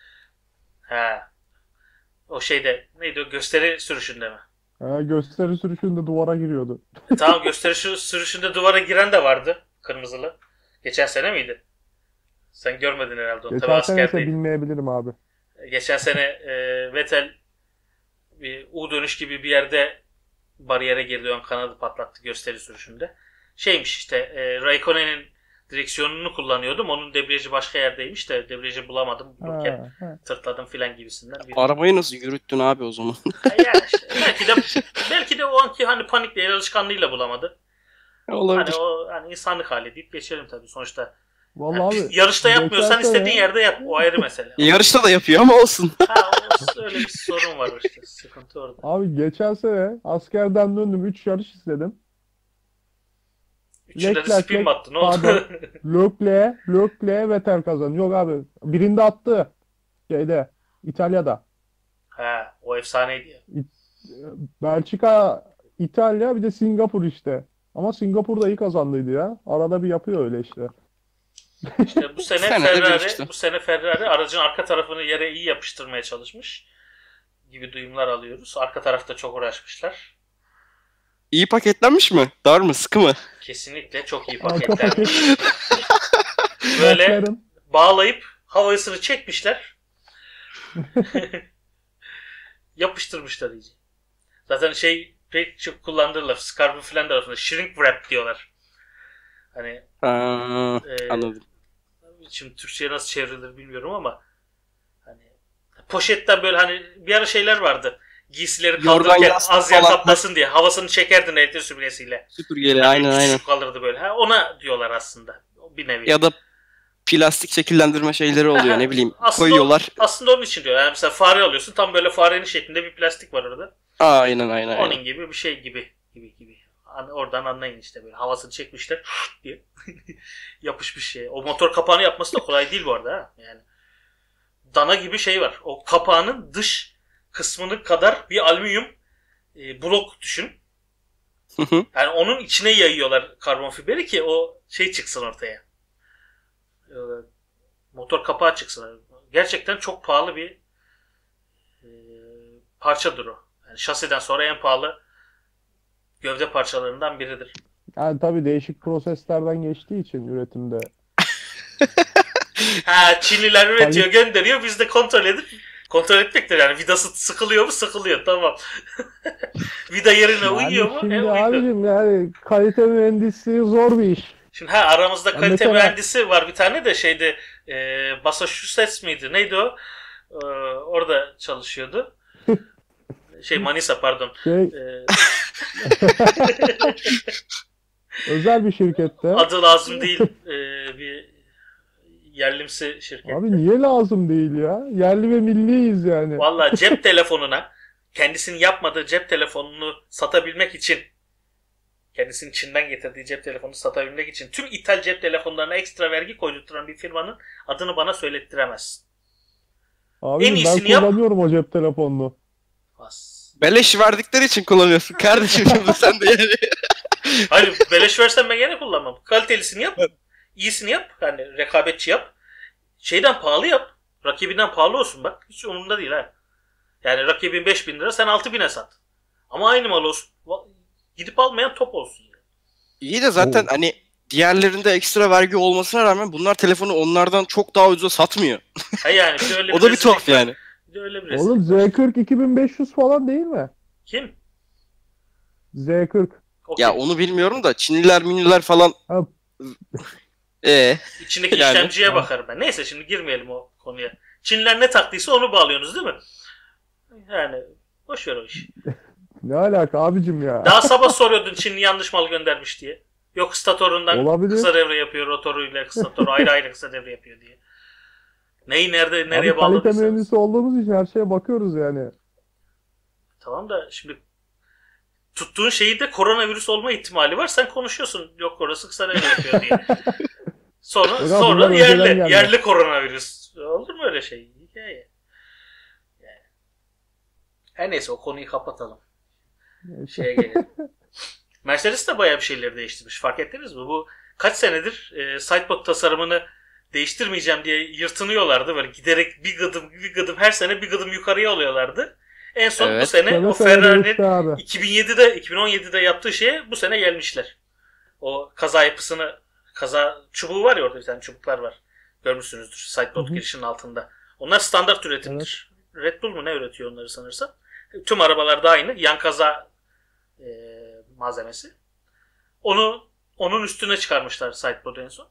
[SPEAKER 1] Ha. O şeyde neydi o gösteri sürüşünde mi?
[SPEAKER 2] Ha, gösteri sürüşünde duvara giriyordu.
[SPEAKER 1] E, tamam gösteri şu- sürüşünde duvara giren de vardı. Kırmızılı. Geçen sene miydi? Sen görmedin herhalde onu. Tabii
[SPEAKER 2] Geçen sene ise
[SPEAKER 1] askerdeydi.
[SPEAKER 2] bilmeyebilirim abi.
[SPEAKER 1] Geçen sene e, Vettel bir U dönüş gibi bir yerde bariyere girdi. Ön kanadı patlattı gösteri sürüşünde. Şeymiş işte e, Raikkonen'in direksiyonunu kullanıyordum. Onun debriyajı başka yerdeymiş de debriyajı bulamadım.
[SPEAKER 2] Ha,
[SPEAKER 1] Bulurken
[SPEAKER 2] ha.
[SPEAKER 1] tırtladım filan gibisinden. Bir...
[SPEAKER 3] Arabayı nasıl yürüttün abi o zaman?
[SPEAKER 1] Yani işte, belki de belki de o anki hani panikle el alışkanlığıyla bulamadı.
[SPEAKER 3] Olabilir.
[SPEAKER 1] Hani o hani insanlık hali deyip geçelim tabii sonuçta.
[SPEAKER 2] Vallahi
[SPEAKER 1] Yani
[SPEAKER 2] abi
[SPEAKER 1] biz yarışta yapmıyorsan
[SPEAKER 2] geçen sene-
[SPEAKER 1] istediğin yerde yap. O ayrı mesele.
[SPEAKER 3] Yarışta da yapıyor ama olsun.
[SPEAKER 1] Ha, o, öyle bir sorun var işte. Sıkıntı orada.
[SPEAKER 2] Abi geçen sene askerden döndüm üç yarış izledim.
[SPEAKER 1] Üçünde de
[SPEAKER 2] Leclerc,
[SPEAKER 1] spin mi attı? Ne oldu?
[SPEAKER 2] pardon. Leclerc, Leclerc Vettel kazandı. Yok abi birinde attı. Şeyde İtalya'da.
[SPEAKER 1] Ha, o efsaneydi ya.
[SPEAKER 2] Belçika, İtalya bir de Singapur işte. Ama Singapur'da iyi kazandıydı ya. Arada bir yapıyor öyle işte.
[SPEAKER 1] İşte bu sene
[SPEAKER 3] Sene de bir
[SPEAKER 1] Ferrari,
[SPEAKER 3] işte.
[SPEAKER 1] bu sene Ferrari aracın arka tarafını yere iyi yapıştırmaya çalışmış gibi duyumlar alıyoruz. Arka tarafta çok uğraşmışlar.
[SPEAKER 3] İyi paketlenmiş mi? Dar mı? Sıkı mı?
[SPEAKER 1] Kesinlikle çok iyi
[SPEAKER 2] Arka
[SPEAKER 1] paketlenmiş.
[SPEAKER 2] paket
[SPEAKER 1] Böyle
[SPEAKER 2] McLaren.
[SPEAKER 1] bağlayıp havasını çekmişler. Yapıştırmışlar iyice. Zaten şey pek çok kullandığı laf. Scarpa filan tarafında shrink wrap diyorlar. Hani
[SPEAKER 3] Ha,
[SPEAKER 1] e,
[SPEAKER 3] anladım.
[SPEAKER 1] şimdi Türkçe'ye nasıl çevrilir bilmiyorum ama hani poşetten böyle hani bir ara şeyler vardı. Giysileri
[SPEAKER 3] Yorgan
[SPEAKER 1] kaldırırken
[SPEAKER 3] yastık
[SPEAKER 1] az yer
[SPEAKER 3] falan.
[SPEAKER 1] kaplasın diye havasını çekerdin elektrik süpürgesiyle.
[SPEAKER 3] Süpürgeyle
[SPEAKER 1] Hani
[SPEAKER 3] aynen aynen.
[SPEAKER 1] küçücük kalırdı böyle. Ha, ona diyorlar aslında. Bir nevi.
[SPEAKER 3] Ya da plastik şekillendirme şeyleri oluyor ne bileyim.
[SPEAKER 1] Aslında o-
[SPEAKER 3] Koyuyorlar.
[SPEAKER 1] Aslında onun için diyor. Yani mesela fare alıyorsun. Tam böyle farenin şeklinde bir plastik var orada.
[SPEAKER 3] Aynen aynen
[SPEAKER 1] Onun
[SPEAKER 3] aynen.
[SPEAKER 1] gibi bir şey gibi gibi gibi. An- Oradan anlayın işte böyle havasını çekmişler diye yapışmış şey. O motor kapağını yapması da kolay değil bu arada ha. Yani dana gibi şey var. O kapağının dış kısmını kadar bir alüminyum e, blok düşün.
[SPEAKER 3] Hı hı.
[SPEAKER 1] Yani onun içine yayıyorlar karbon fiberi ki o şey çıksın ortaya. E, motor kapağı çıksın. Gerçekten çok pahalı bir e, parçadır o. Yani şasiden sonra en pahalı gövde parçalarından biridir.
[SPEAKER 2] Yani tabii değişik proseslerden geçtiği için üretimde.
[SPEAKER 1] Ha, Çinliler üretiyor, gönderiyor. Biz de kontrol edip kontrol etmektir yani. Vidası sıkılıyor mu? Sıkılıyor. Tamam. Vida yerine
[SPEAKER 2] Yani
[SPEAKER 1] uyuyor mu?
[SPEAKER 2] şimdi
[SPEAKER 1] E, uydu.
[SPEAKER 2] abicim yani kalite mühendisliği zor bir iş.
[SPEAKER 1] Şimdi ha aramızda kalite
[SPEAKER 2] mesela-
[SPEAKER 1] mühendisi var bir tane de şeyde e, Massachusetts miydi? Neydi o? E, orada çalışıyordu. Şey Manisa pardon.
[SPEAKER 2] Şey
[SPEAKER 1] E,
[SPEAKER 2] özel bir şirkette.
[SPEAKER 1] adı lazım değil e, bir yerlimsi şirket.
[SPEAKER 2] Abi niye lazım değil ya? Yerli ve milliyiz yani.
[SPEAKER 1] Vallahi cep telefonuna kendisinin yapmadığı cep telefonunu satabilmek için kendisinin Çin'den getirdiği cep telefonunu satabilmek için tüm ithal cep telefonlarına ekstra vergi koydurturan bir firmanın adını bana söylettiremezsin.
[SPEAKER 2] Abicim
[SPEAKER 1] en
[SPEAKER 2] ben
[SPEAKER 1] iyisini yap.
[SPEAKER 2] kullanıyorum o cep telefonunu.
[SPEAKER 1] Bas.
[SPEAKER 3] Beleş verdikleri için kullanıyorsun kardeşim şimdi sen de yani.
[SPEAKER 1] Hayır beleş versen ben gene kullanmam. Kalitelisini yap. İyisini yap. Yani rekabetçi yap. Şeyden pahalı yap. Rakibinden pahalı olsun bak. Hiç umurumda değil ha. Yani rakibin beş bin lira sen altı bine sat. Ama aynı mal olsun. Va- Gidip almayan top olsun. Yani.
[SPEAKER 3] İyi de zaten
[SPEAKER 2] Oo.
[SPEAKER 3] hani diğerlerinde ekstra vergi olmasına rağmen bunlar telefonu onlardan çok daha ucuza satmıyor.
[SPEAKER 1] Ha yani bir de öyle
[SPEAKER 3] O da bir
[SPEAKER 1] rezillik
[SPEAKER 3] tuhaf
[SPEAKER 1] var.
[SPEAKER 3] yani.
[SPEAKER 1] Bir de öyle bir rezillik.
[SPEAKER 2] Oğlum Z kırk iki bin beş yüz falan değil mi?
[SPEAKER 1] Kim?
[SPEAKER 2] Z kırk.
[SPEAKER 1] O
[SPEAKER 3] Ya
[SPEAKER 1] kim?
[SPEAKER 3] onu bilmiyorum da Çinliler, Minliler falan.
[SPEAKER 2] Ha.
[SPEAKER 3] Ee,
[SPEAKER 1] İçindeki
[SPEAKER 3] Yani.
[SPEAKER 1] işlemciye
[SPEAKER 2] Ha.
[SPEAKER 1] bakarım ben. Neyse şimdi girmeyelim o konuya. Çinliler ne taktıysa onu bağlıyorsunuz değil mi? Yani boş ver o işi.
[SPEAKER 2] Ne alaka abicim ya?
[SPEAKER 1] Daha sabah soruyordun Çin yanlış mal göndermiş diye. Yok statorundan
[SPEAKER 2] Olabilir.
[SPEAKER 1] kısa devre yapıyor, rotoruyla stator ayrı ayrı kısa devre yapıyor diye. Neyi nerede nereye
[SPEAKER 2] Abi kalite
[SPEAKER 1] bağladıysanız.
[SPEAKER 2] mühendisi olduğumuz için her şeye bakıyoruz yani.
[SPEAKER 1] Tamam da şimdi tuttuğun şeyi de koronavirüs olma ihtimali var. Sen konuşuyorsun. Yok orası kısa devre yapıyor diye. Sonra
[SPEAKER 2] Hocam
[SPEAKER 1] sonra
[SPEAKER 2] bunlar önceden
[SPEAKER 1] yerli
[SPEAKER 2] geldi.
[SPEAKER 1] yerli koronavirüs. Olur mu öyle şey? Hikaye. Yani. Her neyse o konuyu kapatalım. Şeye gelelim. Mercedes de bayağı bir şeyleri değiştirmiş. Fark ettiniz mi? Bu kaç senedir e, sidepod tasarımını değiştirmeyeceğim diye yırtınıyorlardı. Böyle giderek bir gıdım bir gıdım her sene bir gıdım yukarıya alıyorlardı. En son
[SPEAKER 3] Evet.
[SPEAKER 1] bu sene
[SPEAKER 2] Sene
[SPEAKER 1] o
[SPEAKER 2] sene
[SPEAKER 1] Ferrari'nin
[SPEAKER 2] değişti abi.
[SPEAKER 1] iki bin yedide iki bin on yedide yaptığı şeye bu sene gelmişler. O kaza yapısını kaza çubuğu var ya orada bir tane çubuklar var. Görmüşsünüzdür sidepod
[SPEAKER 2] Hı hı.
[SPEAKER 1] girişinin altında. Onlar standart üretimdir. Red Bull mu ne üretiyor onları sanırsam. Tüm arabalarda aynı. Yan kaza e, malzemesi. Onu onun üstüne çıkarmışlar sidepod'u en son.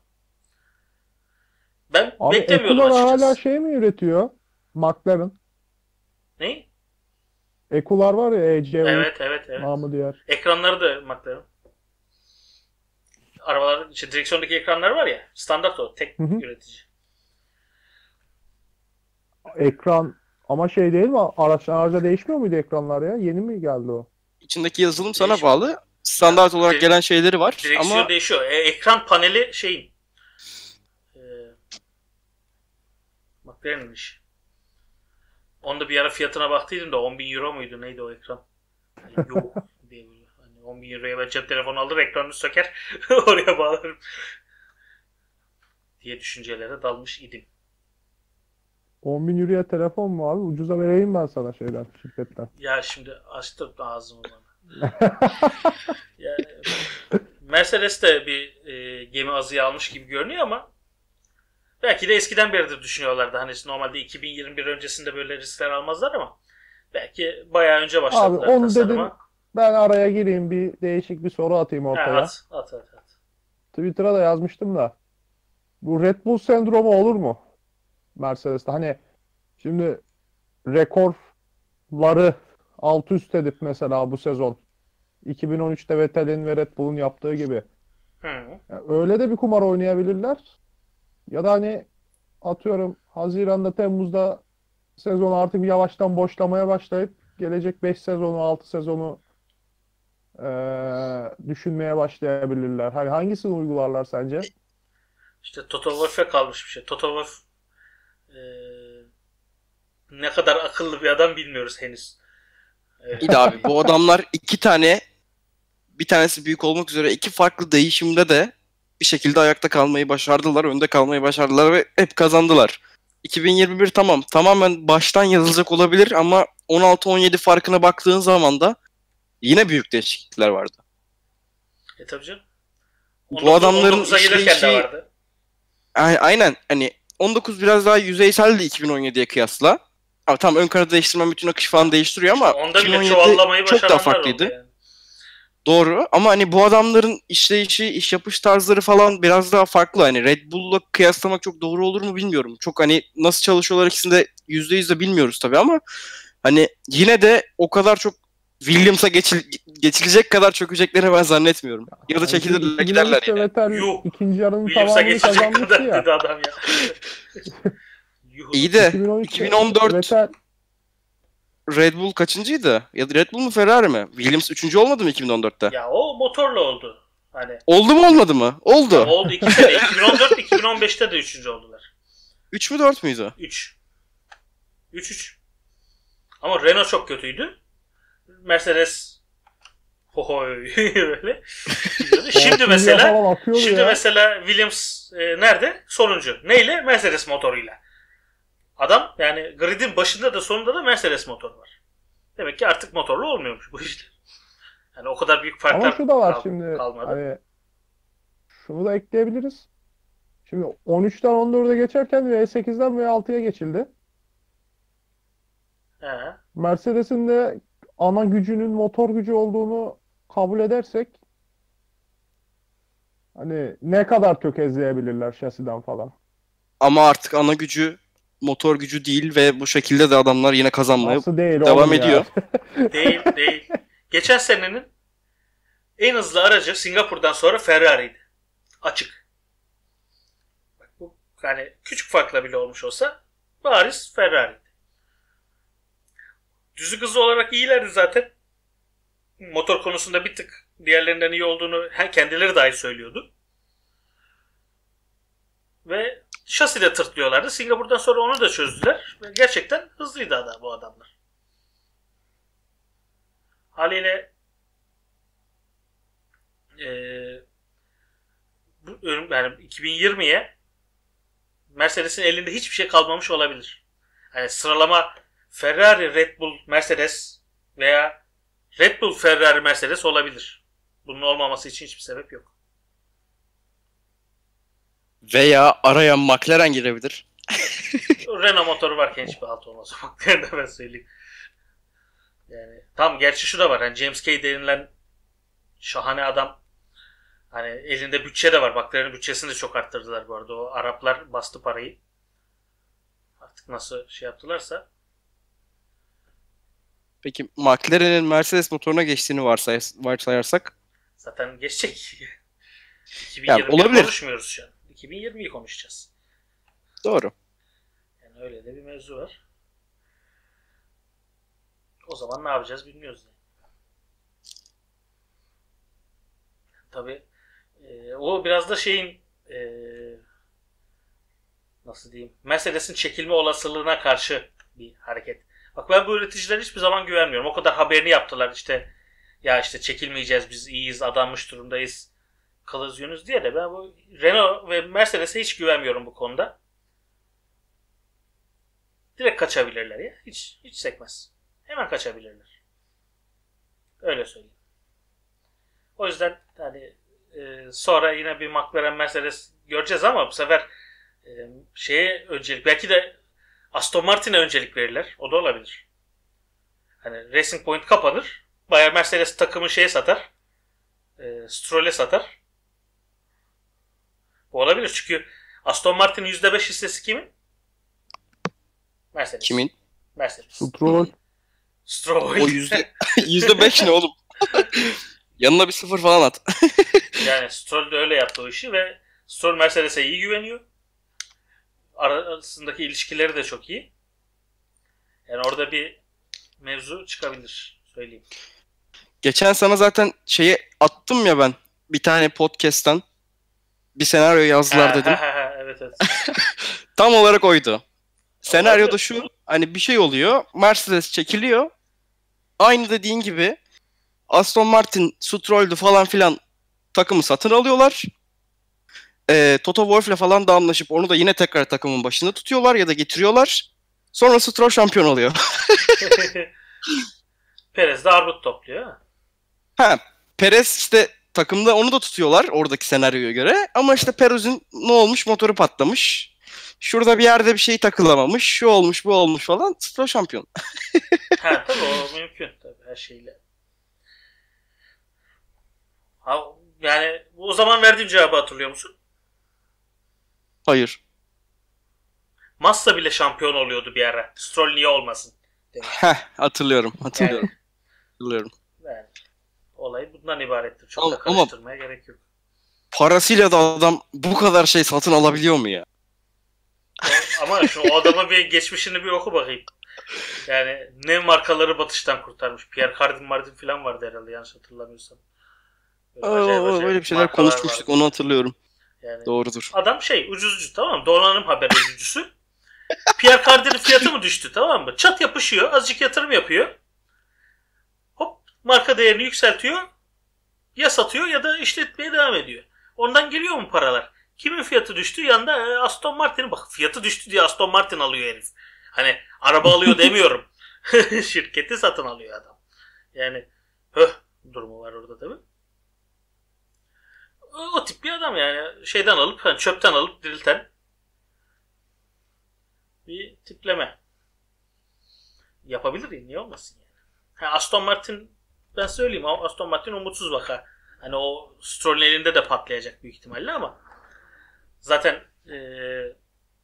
[SPEAKER 1] Ben
[SPEAKER 2] Abi
[SPEAKER 1] beklemiyordum
[SPEAKER 2] Ecular
[SPEAKER 1] açıkçası.
[SPEAKER 2] hala şey mi üretiyor? McLaren.
[SPEAKER 1] Ne?
[SPEAKER 2] Ecular var ya E C U
[SPEAKER 1] Evet evet evet.
[SPEAKER 2] namı diğer.
[SPEAKER 1] Ekranları da McLaren. Arabaların işte direksiyondaki ekranlar var ya standart o tek
[SPEAKER 2] Hı hı.
[SPEAKER 1] üretici.
[SPEAKER 2] Ekran ama şey değil mi? Araçtan araca değişmiyor muydu ekranlar ya? Yeni mi geldi o?
[SPEAKER 3] İçindeki yazılım sana
[SPEAKER 1] Değişmiyor.
[SPEAKER 3] bağlı. Standart olarak
[SPEAKER 1] Di-
[SPEAKER 3] gelen şeyleri var
[SPEAKER 1] Direksiyon
[SPEAKER 3] ama
[SPEAKER 1] değişiyor. E, ekran paneli şeyin e, McLaren'miş. Onda bir ara fiyatına baktıydım da on bin euro muydu neydi o ekran? Yani yok diye böyle. Hani on bin euroya ben cep telefonu alır ekranını söker oraya bağlarım diye düşüncelere dalmış idim.
[SPEAKER 2] on bin euroya telefon mu abi? Ucuza vereyim ben sana şeyden, şirketten.
[SPEAKER 1] Ya şimdi açtım ağzımı bana. Yani, Mercedes de bir e, gemi azıya almış gibi görünüyor ama belki de eskiden beridir düşünüyorlardı. Hani normalde iki bin yirmi bir öncesinde böyle riskler almazlar ama belki bayağı önce
[SPEAKER 2] Abi
[SPEAKER 1] başladılar
[SPEAKER 2] onu
[SPEAKER 1] tasarıma.
[SPEAKER 2] dedim, ben araya gireyim, bir değişik bir soru atayım
[SPEAKER 1] Ha,
[SPEAKER 2] ortaya.
[SPEAKER 1] at, at, at, at.
[SPEAKER 2] Twitter'a da yazmıştım da. Bu Red Bull sendromu olur mu Mercedes'te? Hani şimdi rekorları alt üst edip mesela bu sezon iki bin on üçte Vettel'in ve Red Bull'un yaptığı gibi.
[SPEAKER 1] Hı.
[SPEAKER 2] Yani öyle de bir kumar oynayabilirler. Ya da hani atıyorum Haziran'da Temmuz'da sezonu artık yavaştan boşlamaya başlayıp gelecek beş sezonu altı sezonu eee, düşünmeye başlayabilirler. Hani hangisini uygularlar sence?
[SPEAKER 1] İşte Toto Wolff'e kalmış bir şey. Toto Wolff e, ne kadar akıllı bir adam bilmiyoruz henüz. Evet.
[SPEAKER 3] İyi de abi bu adamlar iki tane, bir tanesi büyük olmak üzere iki farklı değişimde de bir şekilde ayakta kalmayı başardılar, önde kalmayı başardılar ve hep kazandılar. iki bin yirmi bir tamam, tamamen baştan yazılacak olabilir ama on altı on yedi farkına baktığın zaman da yine büyük değişiklikler vardı.
[SPEAKER 1] E tabii canım.
[SPEAKER 3] Bu adamların
[SPEAKER 1] on dokuza gelirken de
[SPEAKER 3] işleyişi-
[SPEAKER 1] vardı.
[SPEAKER 3] A- Aynen hani on dokuz biraz daha yüzeyseldi iki bin on yediye kıyasla. Abi tamam ön kanat değiştirme bütün akış falan değiştiriyor ama
[SPEAKER 1] Onda bile
[SPEAKER 3] iki bin on yedi
[SPEAKER 1] çuvallamayı
[SPEAKER 3] çok daha
[SPEAKER 1] başaranlar
[SPEAKER 3] farklıydı.
[SPEAKER 1] oldu yani.
[SPEAKER 3] Doğru ama hani bu adamların işleyişi, iş yapış tarzları falan biraz daha farklı. Hani Red Bull'la kıyaslamak çok doğru olur mu bilmiyorum. Çok hani nasıl çalışıyorlar ikisini de yüzde yüz de bilmiyoruz tabii ama hani yine de o kadar çok Williams'a geçil- geçilecek kadar çökeceklerini ben zannetmiyorum. Ya da
[SPEAKER 2] Yani
[SPEAKER 3] çekilirler giderler
[SPEAKER 2] iki bin on üçte
[SPEAKER 3] yine.
[SPEAKER 2] Vettel
[SPEAKER 1] Yuh.
[SPEAKER 2] ikinci yarının
[SPEAKER 1] Williams'a
[SPEAKER 2] tamamını
[SPEAKER 1] geçecek
[SPEAKER 2] kazanmıştı
[SPEAKER 1] kadar
[SPEAKER 2] ya.
[SPEAKER 1] dedi adam ya. Yuh.
[SPEAKER 3] İyi de
[SPEAKER 2] iki bin on üçte
[SPEAKER 3] iki bin on dört
[SPEAKER 2] Vettel
[SPEAKER 3] Red Bull kaçıncıydı? Ya da Red Bull mu Ferrari mi? Williams üçüncü olmadı mı iki bin on dörtte?
[SPEAKER 1] Ya o motorla oldu. Hani
[SPEAKER 3] Oldu mu olmadı mı? Oldu.
[SPEAKER 1] oldu iki sene. iki bin on dört iki bin on beşte de üçüncü oldular.
[SPEAKER 3] üç mü dört müydü?
[SPEAKER 1] üç. üç üç. Ama Renault çok kötüydü. Mercedes hohoy böyle. Şimdi
[SPEAKER 2] Altıncıya
[SPEAKER 1] mesela
[SPEAKER 2] falan atıyordu
[SPEAKER 1] şimdi
[SPEAKER 2] ya.
[SPEAKER 1] mesela Williams e, nerede? Sonuncu. Neyle? Mercedes motoruyla. Adam yani gridin başında da sonunda da Mercedes motoru var. Demek ki artık motorlu olmuyormuş bu işler. Yani o kadar büyük farklar
[SPEAKER 2] Ama şu da var
[SPEAKER 1] kal-
[SPEAKER 2] şimdi,
[SPEAKER 1] kalmadı.
[SPEAKER 2] hani şunu da ekleyebiliriz. Şimdi on üçten on dörde geçerken V sekizden V altıya geçildi.
[SPEAKER 1] He.
[SPEAKER 2] Mercedes'in de ana gücünün motor gücü olduğunu kabul edersek hani ne kadar tökezleyebilirler şasiden falan.
[SPEAKER 3] Ama artık ana gücü motor gücü değil ve bu şekilde de adamlar yine kazanmaya
[SPEAKER 2] Nasıl değil
[SPEAKER 3] devam
[SPEAKER 2] oğlum ya?
[SPEAKER 3] ediyor.
[SPEAKER 1] Değil, değil. Geçen senenin en hızlı aracı Singapur'dan sonra Ferrari'ydi. Açık. Bak bu yani küçük farkla bile olmuş olsa bariz Ferrari'ydi. Düzlük hızı olarak iyilerdi zaten. Motor konusunda bir tık diğerlerinden iyi olduğunu kendileri dahi söylüyordu. Ve şasi de tırtlıyorlardı. Singapur'dan sonra onu da çözdüler. Ve gerçekten hızlıydı adam, bu adamlar. Haliyle Ee, bu, yani iki bin yirmiye Mercedes'in elinde hiçbir şey kalmamış olabilir. Yani sıralama Ferrari, Red Bull, Mercedes veya Red Bull, Ferrari, Mercedes olabilir. Bunun olmaması için hiçbir sebep yok.
[SPEAKER 3] Veya araya McLaren girebilir.
[SPEAKER 1] Renault motoru varken hiçbir halt olmaz. McLaren'de ben söyleyeyim. Yani tam gerçi şu da var. Yani James Kay denilen şahane adam, hani elinde bütçe de var. McLaren'in bütçesini de çok arttırdılar bu arada. O Araplar bastı parayı. Artık nasıl şey yaptılarsa.
[SPEAKER 3] Peki McLaren'in Mercedes motoruna geçtiğini varsay varsayarsak?
[SPEAKER 1] Zaten geçecek.
[SPEAKER 3] Yani
[SPEAKER 1] iki bin yirmi
[SPEAKER 3] olabilir.
[SPEAKER 1] konuşmuyoruz şu an. iki bin yirmiyi konuşacağız.
[SPEAKER 3] Doğru.
[SPEAKER 1] Yani öyle de bir mevzu var. O zaman ne yapacağız bilmiyoruz. Yani. Tabii e, o biraz da şeyin e, nasıl diyeyim, Mercedes'in çekilme olasılığına karşı bir hareket. Bak ben bu üreticilere hiçbir zaman güvenmiyorum. O kadar haberini yaptılar işte, ya işte çekilmeyeceğiz, biz iyiyiz, adanmış durumdayız, kalızıyorsunuz diye de ben bu Renault ve Mercedes'e hiç güvenmiyorum bu konuda. Direkt kaçabilirler ya. Hiç hiç sekmez. Hemen kaçabilirler. Öyle söyleyeyim. O yüzden hani e, sonra yine bir McLaren, Mercedes göreceğiz ama bu sefer e, şeye öncelik, belki de Aston Martin'e öncelik verirler. O da olabilir. Hani Racing Point kapanır. Bayağı Mercedes takımı şeye satar. E, Stroll'e satar. Bu olabilir çünkü Aston Martin'in yüzde beş hissesi kimin? Mercedes.
[SPEAKER 3] Kimin?
[SPEAKER 1] Mercedes.
[SPEAKER 2] Stroll.
[SPEAKER 1] Stroll.
[SPEAKER 3] O yüzde yüzde beş ne oğlum? Yanına bir sıfır falan at.
[SPEAKER 1] Yani Stroll de öyle yaptı o işi ve Stroll Mercedes'e iyi güveniyor. Arasındaki ilişkileri de çok iyi. Yani orada bir mevzu çıkabilir. Söyleyeyim.
[SPEAKER 3] Geçen sana zaten şeyi attım ya ben. Bir tane podcast'tan bir senaryo yazdılar
[SPEAKER 1] Ha,
[SPEAKER 3] dedim.
[SPEAKER 1] ha, ha, evet evet.
[SPEAKER 3] Tam olarak oydu. Senaryoda
[SPEAKER 1] Olabilir.
[SPEAKER 3] şu, hani bir şey oluyor. Mercedes çekiliyor. Aynı dediğin gibi Aston Martin, Stroll'du falan filan takımı satın alıyorlar. Ee, Toto Wolff'le falan da anlaşıp onu da yine tekrar takımın başında tutuyorlar ya da getiriyorlar. Sonra Stroll şampiyon oluyor.
[SPEAKER 1] Perez de armut topluyor. Ha?
[SPEAKER 3] Ha, Perez işte takımda onu da tutuyorlar oradaki senaryoya göre. Ama işte Perez'in ne olmuş, motoru patlamış. Şurada bir yerde bir şey takılamamış. Şu olmuş, bu olmuş falan. Stroll şampiyon.
[SPEAKER 1] Ha tabii o mümkün tabii her şeyle. Ha, yani o zaman verdiğim cevabı hatırlıyor musun?
[SPEAKER 3] Hayır.
[SPEAKER 1] Massa bile şampiyon oluyordu bir ara. Stroll niye olmasın demiş.
[SPEAKER 3] Heh, hatırlıyorum. Hatırlıyorum. Hatırlıyorum.
[SPEAKER 1] Yani olay bundan ibarettir. Çok
[SPEAKER 3] Ama-
[SPEAKER 1] da karıştırmaya gerek yok.
[SPEAKER 3] Parasıyla da adam bu kadar şey satın alabiliyor mu ya?
[SPEAKER 1] O- ama şu o adamın bir geçmişini bir oku bakayım. Yani ne markaları batıştan kurtarmış. Pierre Cardin Mardin falan vardı herhalde yanlış hatırlamıyorsam. Böyle
[SPEAKER 3] Aa,
[SPEAKER 1] acayip acayip
[SPEAKER 3] böyle bir şeyler
[SPEAKER 1] markalar
[SPEAKER 3] konuşmuştuk.
[SPEAKER 1] vardı.
[SPEAKER 3] Onu hatırlıyorum.
[SPEAKER 1] Yani
[SPEAKER 3] Doğrudur.
[SPEAKER 1] adam şey ucuzcu, tamam mı? Donanım haber ucuzcusu. Pierre Cardin'in fiyatı mı düştü, tamam mı? Çat yapışıyor. Azıcık yatırım yapıyor. Hop marka değerini yükseltiyor. Ya satıyor ya da işletmeye devam ediyor. Ondan geliyor mu paralar? Kimin fiyatı düştü? Yanında e, Aston Martin'in, bak fiyatı düştü diye Aston Martin alıyor herif. Hani araba alıyor demiyorum. Şirketi satın alıyor adam. Yani höh durumu var orada tabii. O, o tip bir adam yani. Şeyden alıp, hani çöpten alıp dirilten bir tipleme. Yapabilir ya, niye olmasın yani. Ha, Aston Martin, ben söyleyeyim, Aston Martin umutsuz vaka. Hani o Stroll'ün elinde de patlayacak büyük ihtimalle ama zaten ee,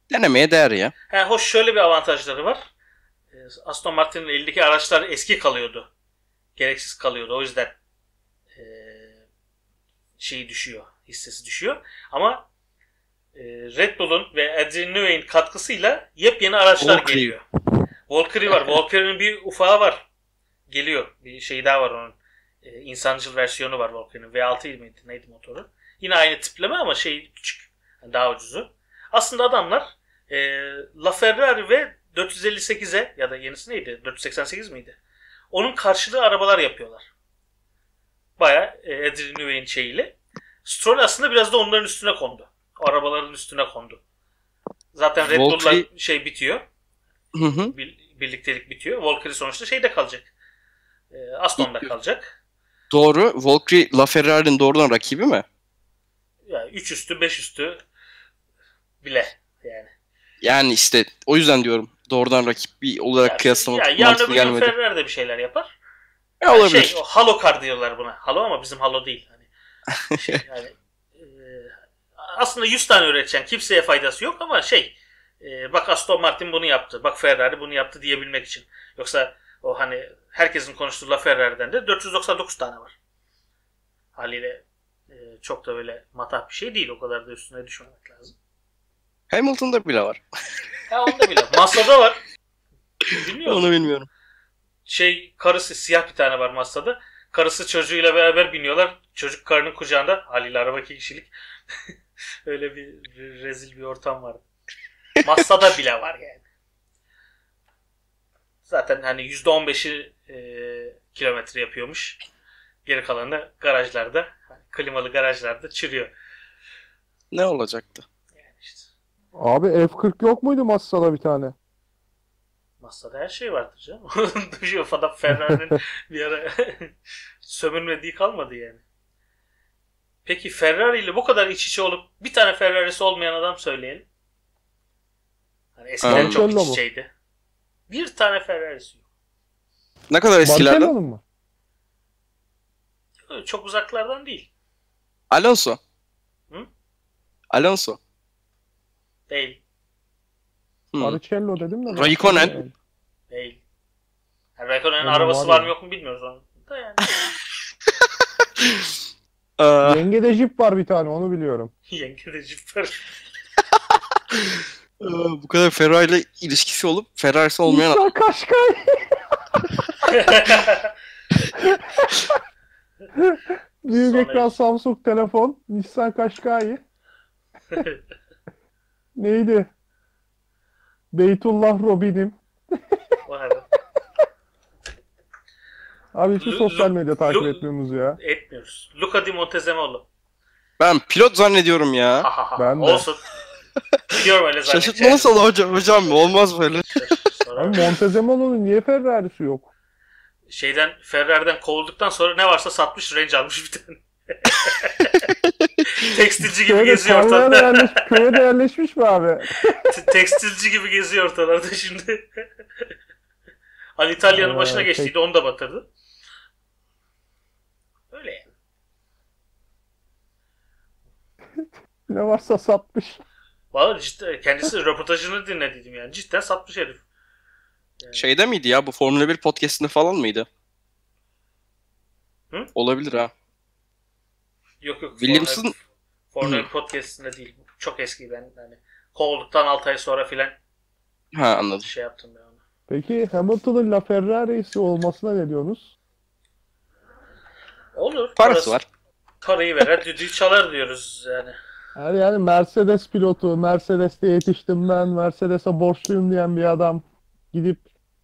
[SPEAKER 3] Denemeye değer ya.
[SPEAKER 1] He, hoş şöyle bir avantajları var. Ee, Aston Martin'in elindeki araçlar eski kalıyordu. Gereksiz kalıyordu. O yüzden e, şeyi düşüyor. Hissesi düşüyor. Ama e, Red Bull'un ve Adrian Newey'in katkısıyla yepyeni araçlar
[SPEAKER 3] Valkyrie.
[SPEAKER 1] geliyor. Valkyrie var. Valkyrie'nin bir ufağı var. Geliyor. Bir şey daha var onun. E, insancıl versiyonu var Valkyrie'nin. V altı mıydı? Neydi motoru? Yine aynı tipleme ama şey küçük. Yani daha ucuzu. Aslında adamlar e, LaFerrari ve dört yüz elli sekize ya da yenisi neydi? dört yüz seksen sekiz miydi? Onun karşılığı arabalar yapıyorlar. Baya e, Adrian Newey'in şeyiyle. Stroll aslında biraz da onların üstüne kondu. O arabaların üstüne kondu. Zaten Red Bull'la
[SPEAKER 3] Valkyrie-
[SPEAKER 1] şey bitiyor.
[SPEAKER 3] Hı hı.
[SPEAKER 1] Bir- birliktelik bitiyor. Valkyrie sonuçta şeyde kalacak. E, Aston'da kalacak.
[SPEAKER 3] Doğru. Valkyrie LaFerrari'nin doğrudan rakibi mi?
[SPEAKER 1] Yani üç üstü beş üstü bile yani.
[SPEAKER 3] Yani işte o yüzden diyorum. Doğrudan rakibi olarak
[SPEAKER 1] Yani,
[SPEAKER 3] kıyaslamak
[SPEAKER 1] ya, yarın
[SPEAKER 3] mantıklı
[SPEAKER 1] öbür gün
[SPEAKER 3] gelmedi.
[SPEAKER 1] Ferrari de bir şeyler yapar.
[SPEAKER 3] Ya
[SPEAKER 1] Yani
[SPEAKER 3] olabilir.
[SPEAKER 1] şey, o Halo Car diyorlar buna. Halo ama bizim Halo değil. Hani şey, yani, e, aslında yüz tane üreteceksin. Kimseye faydası yok ama şey e, bak Aston Martin bunu yaptı. Bak Ferrari bunu yaptı diyebilmek için. Yoksa o hani herkesin konuştuğu LaFerrari'den de dört yüz doksan dokuz tane var. Haliyle e, çok da böyle matah bir şey değil. O kadar da üstüne düşmemek lazım.
[SPEAKER 3] Hamilton'da bile var.
[SPEAKER 1] Ha onda bile. Massa'da var. Bilmiyor musun?
[SPEAKER 3] Onu bilmiyorum.
[SPEAKER 1] Şey karısı siyah bir tane var Massa'da. Karısı çocuğuyla beraber biniyorlar. Çocuk karının kucağında. Haliyle araba iki kişilik. Öyle bir, bir rezil bir ortam vardı. Massa'da bile var yani. Zaten hani yüzde on beşi e, kilometre yapıyormuş. Geri kalanı garajlarda, klimalı garajlarda çürüyor.
[SPEAKER 3] Ne olacaktı?
[SPEAKER 1] Yani işte
[SPEAKER 2] Abi F kırk yok muydu Massa'da bir tane?
[SPEAKER 1] Massa'da her şey vardır canım. Düşüyor falan Ferrari'nin bir ara sömürmediği kalmadı yani. Peki Ferrari ile bu kadar iç içe olup bir tane Ferrari'si olmayan adam söyleyelim. Hani eskiden
[SPEAKER 3] Hmm.
[SPEAKER 1] çok
[SPEAKER 2] Barrichello
[SPEAKER 1] iç
[SPEAKER 2] mu?
[SPEAKER 1] içeydi. Bir tane Ferrari'si yok.
[SPEAKER 3] Ne kadar eskilerden?
[SPEAKER 2] Barrichello'nun mu?
[SPEAKER 1] Çok uzaklardan değil.
[SPEAKER 3] Alonso.
[SPEAKER 1] Hı?
[SPEAKER 3] Alonso.
[SPEAKER 1] Değil.
[SPEAKER 3] Hmm.
[SPEAKER 2] Barrichello dedim de.
[SPEAKER 3] Raikkonen.
[SPEAKER 2] Yani.
[SPEAKER 1] Değil. Yani Raikkonen'in
[SPEAKER 2] Oğlum
[SPEAKER 1] arabası
[SPEAKER 2] var
[SPEAKER 1] var
[SPEAKER 2] ya.
[SPEAKER 1] mı yok mu bilmiyoruz onu. Da yani.
[SPEAKER 3] Aa,
[SPEAKER 2] Yengede jip var bir tane onu biliyorum.
[SPEAKER 1] Yenge de Jeep var.
[SPEAKER 3] aa, bu kadar Ferrari ile ilişkisi olup Ferrari'si olmayan
[SPEAKER 2] Nissan Qashqai. Büyük
[SPEAKER 1] Sonra-
[SPEAKER 2] ekran Samsung telefon. Nissan Qashqai. Neydi? Beytullah Robin'im.
[SPEAKER 1] Vay be.
[SPEAKER 2] Abi hiç
[SPEAKER 1] Lu-
[SPEAKER 2] sosyal
[SPEAKER 1] Lu-
[SPEAKER 2] medya takip
[SPEAKER 1] Lu-
[SPEAKER 2] etmiyoruz ya.
[SPEAKER 1] Etmiyoruz. Luca Di Montezemolo.
[SPEAKER 3] Ben pilot zannediyorum ya.
[SPEAKER 1] Ha ha ha.
[SPEAKER 2] Ben de.
[SPEAKER 1] Olsun. Biliyorum öyle
[SPEAKER 3] Şaşırtmanız
[SPEAKER 1] zannedeceğini.
[SPEAKER 3] ol hocam. Hocam olmaz böyle.
[SPEAKER 1] Sonra
[SPEAKER 2] Abi Montezemolo'nun niye Ferrari'si yok?
[SPEAKER 1] şeyden Ferrari'den kovulduktan sonra ne varsa satmış, Range almış bir tane. Tekstilci gibi
[SPEAKER 2] Köyde,
[SPEAKER 1] geziyor
[SPEAKER 2] tarlaya da
[SPEAKER 1] ortalarda.
[SPEAKER 2] yerleş, köye de yerleşmiş mi abi?
[SPEAKER 1] Te- Tekstilci gibi geziyor ortalarda şimdi. Ali İtalya'nın
[SPEAKER 2] Aa,
[SPEAKER 1] başına
[SPEAKER 2] pek-
[SPEAKER 1] geçtiydi, onu da batırdı. Öyle yani.
[SPEAKER 2] Ne varsa satmış.
[SPEAKER 1] Vallahi cidden kendisi röportajını dinlediydim yani. Cidden satmış herif.
[SPEAKER 3] Şeyde miydi ya bu Formula bir podcast'inde falan mıydı?
[SPEAKER 1] Hı?
[SPEAKER 3] Olabilir ha.
[SPEAKER 1] Yok yok.
[SPEAKER 3] Williams'ın-
[SPEAKER 1] Formula
[SPEAKER 3] Hı.
[SPEAKER 1] bir podcast'inde değil. Çok eski, ben hani kovulduktan altı ay sonra filan
[SPEAKER 3] Ha anladım.
[SPEAKER 1] şey yaptım ben onu.
[SPEAKER 2] Peki Hamilton'ın LaFerrari'si olmasına ne diyorsunuz?
[SPEAKER 1] Olur.
[SPEAKER 3] Parası var.
[SPEAKER 1] Parayı verer, düdüğü çalar diyoruz yani.
[SPEAKER 2] Yani, yani Mercedes pilotu, Mercedes'te yetiştim ben, Mercedes'e borçluyum diyen bir adam gidip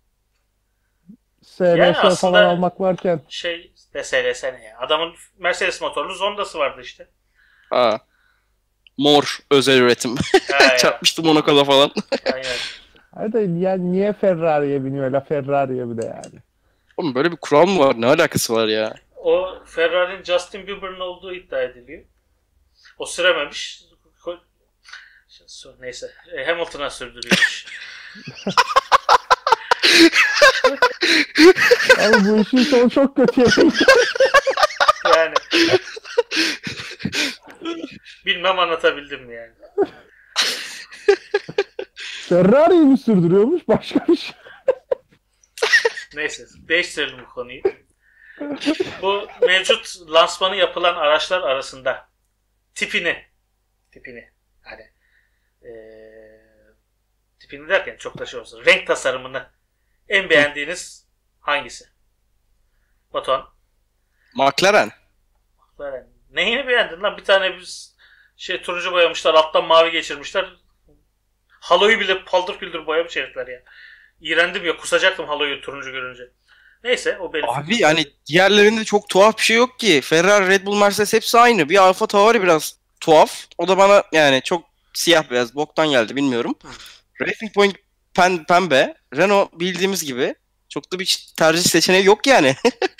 [SPEAKER 2] S
[SPEAKER 1] Yani
[SPEAKER 2] R S falan
[SPEAKER 1] aslında-
[SPEAKER 2] almak varken
[SPEAKER 1] Şey deselesene ya. Adamın Mercedes motorlu Zonda'sı vardı işte.
[SPEAKER 3] Ha. Mor özel üretim.
[SPEAKER 1] Ha ya.
[SPEAKER 3] Çarpmıştım Monaco'da falan.
[SPEAKER 1] Aynen.
[SPEAKER 2] hadi yani niye Ferrari'ye biniyor LaFerrari'ye bir de yani.
[SPEAKER 3] Oğlum böyle bir kural mı var? Ne alakası var ya?
[SPEAKER 1] O Ferrari'nin Justin Bieber'ın olduğu iddia ediliyor. O sürememiş. Ko- Neyse. e, Hamilton'a sürdürüyormuş.
[SPEAKER 2] Abi bu işin sonu çok kötü yani.
[SPEAKER 1] Yani. Bilmem anlatabildim mi yani.
[SPEAKER 2] Ferrari'yi mi sürdürüyormuş başka bir şey?
[SPEAKER 1] Neyse değiştirelim bu konuyu. Bu mevcut lansmanı yapılan araçlar arasında tipini tipini hani eee, tipini derken çok da şey olsun. Renk tasarımını en beğendiğiniz hangisi? Batuhan.
[SPEAKER 3] McLaren.
[SPEAKER 1] McLaren. Neyini beğendin lan? Bir tane bir şey turuncu boyamışlar. Alttan mavi geçirmişler. Haloyu bile paldır küldür boyamış herifler ya. İğrendim ya. Kusacaktım haloyu turuncu görünce. Neyse o benim.
[SPEAKER 3] Abi yani diğerlerinde çok tuhaf bir şey yok ki. Ferrari, Red Bull, Mercedes hepsi aynı. Bir Alfa Tauri biraz tuhaf. O da bana yani çok siyah beyaz boktan geldi bilmiyorum. Racing Point pen, pembe. Renault bildiğimiz gibi. Çok da bir tercih seçeneği yok yani.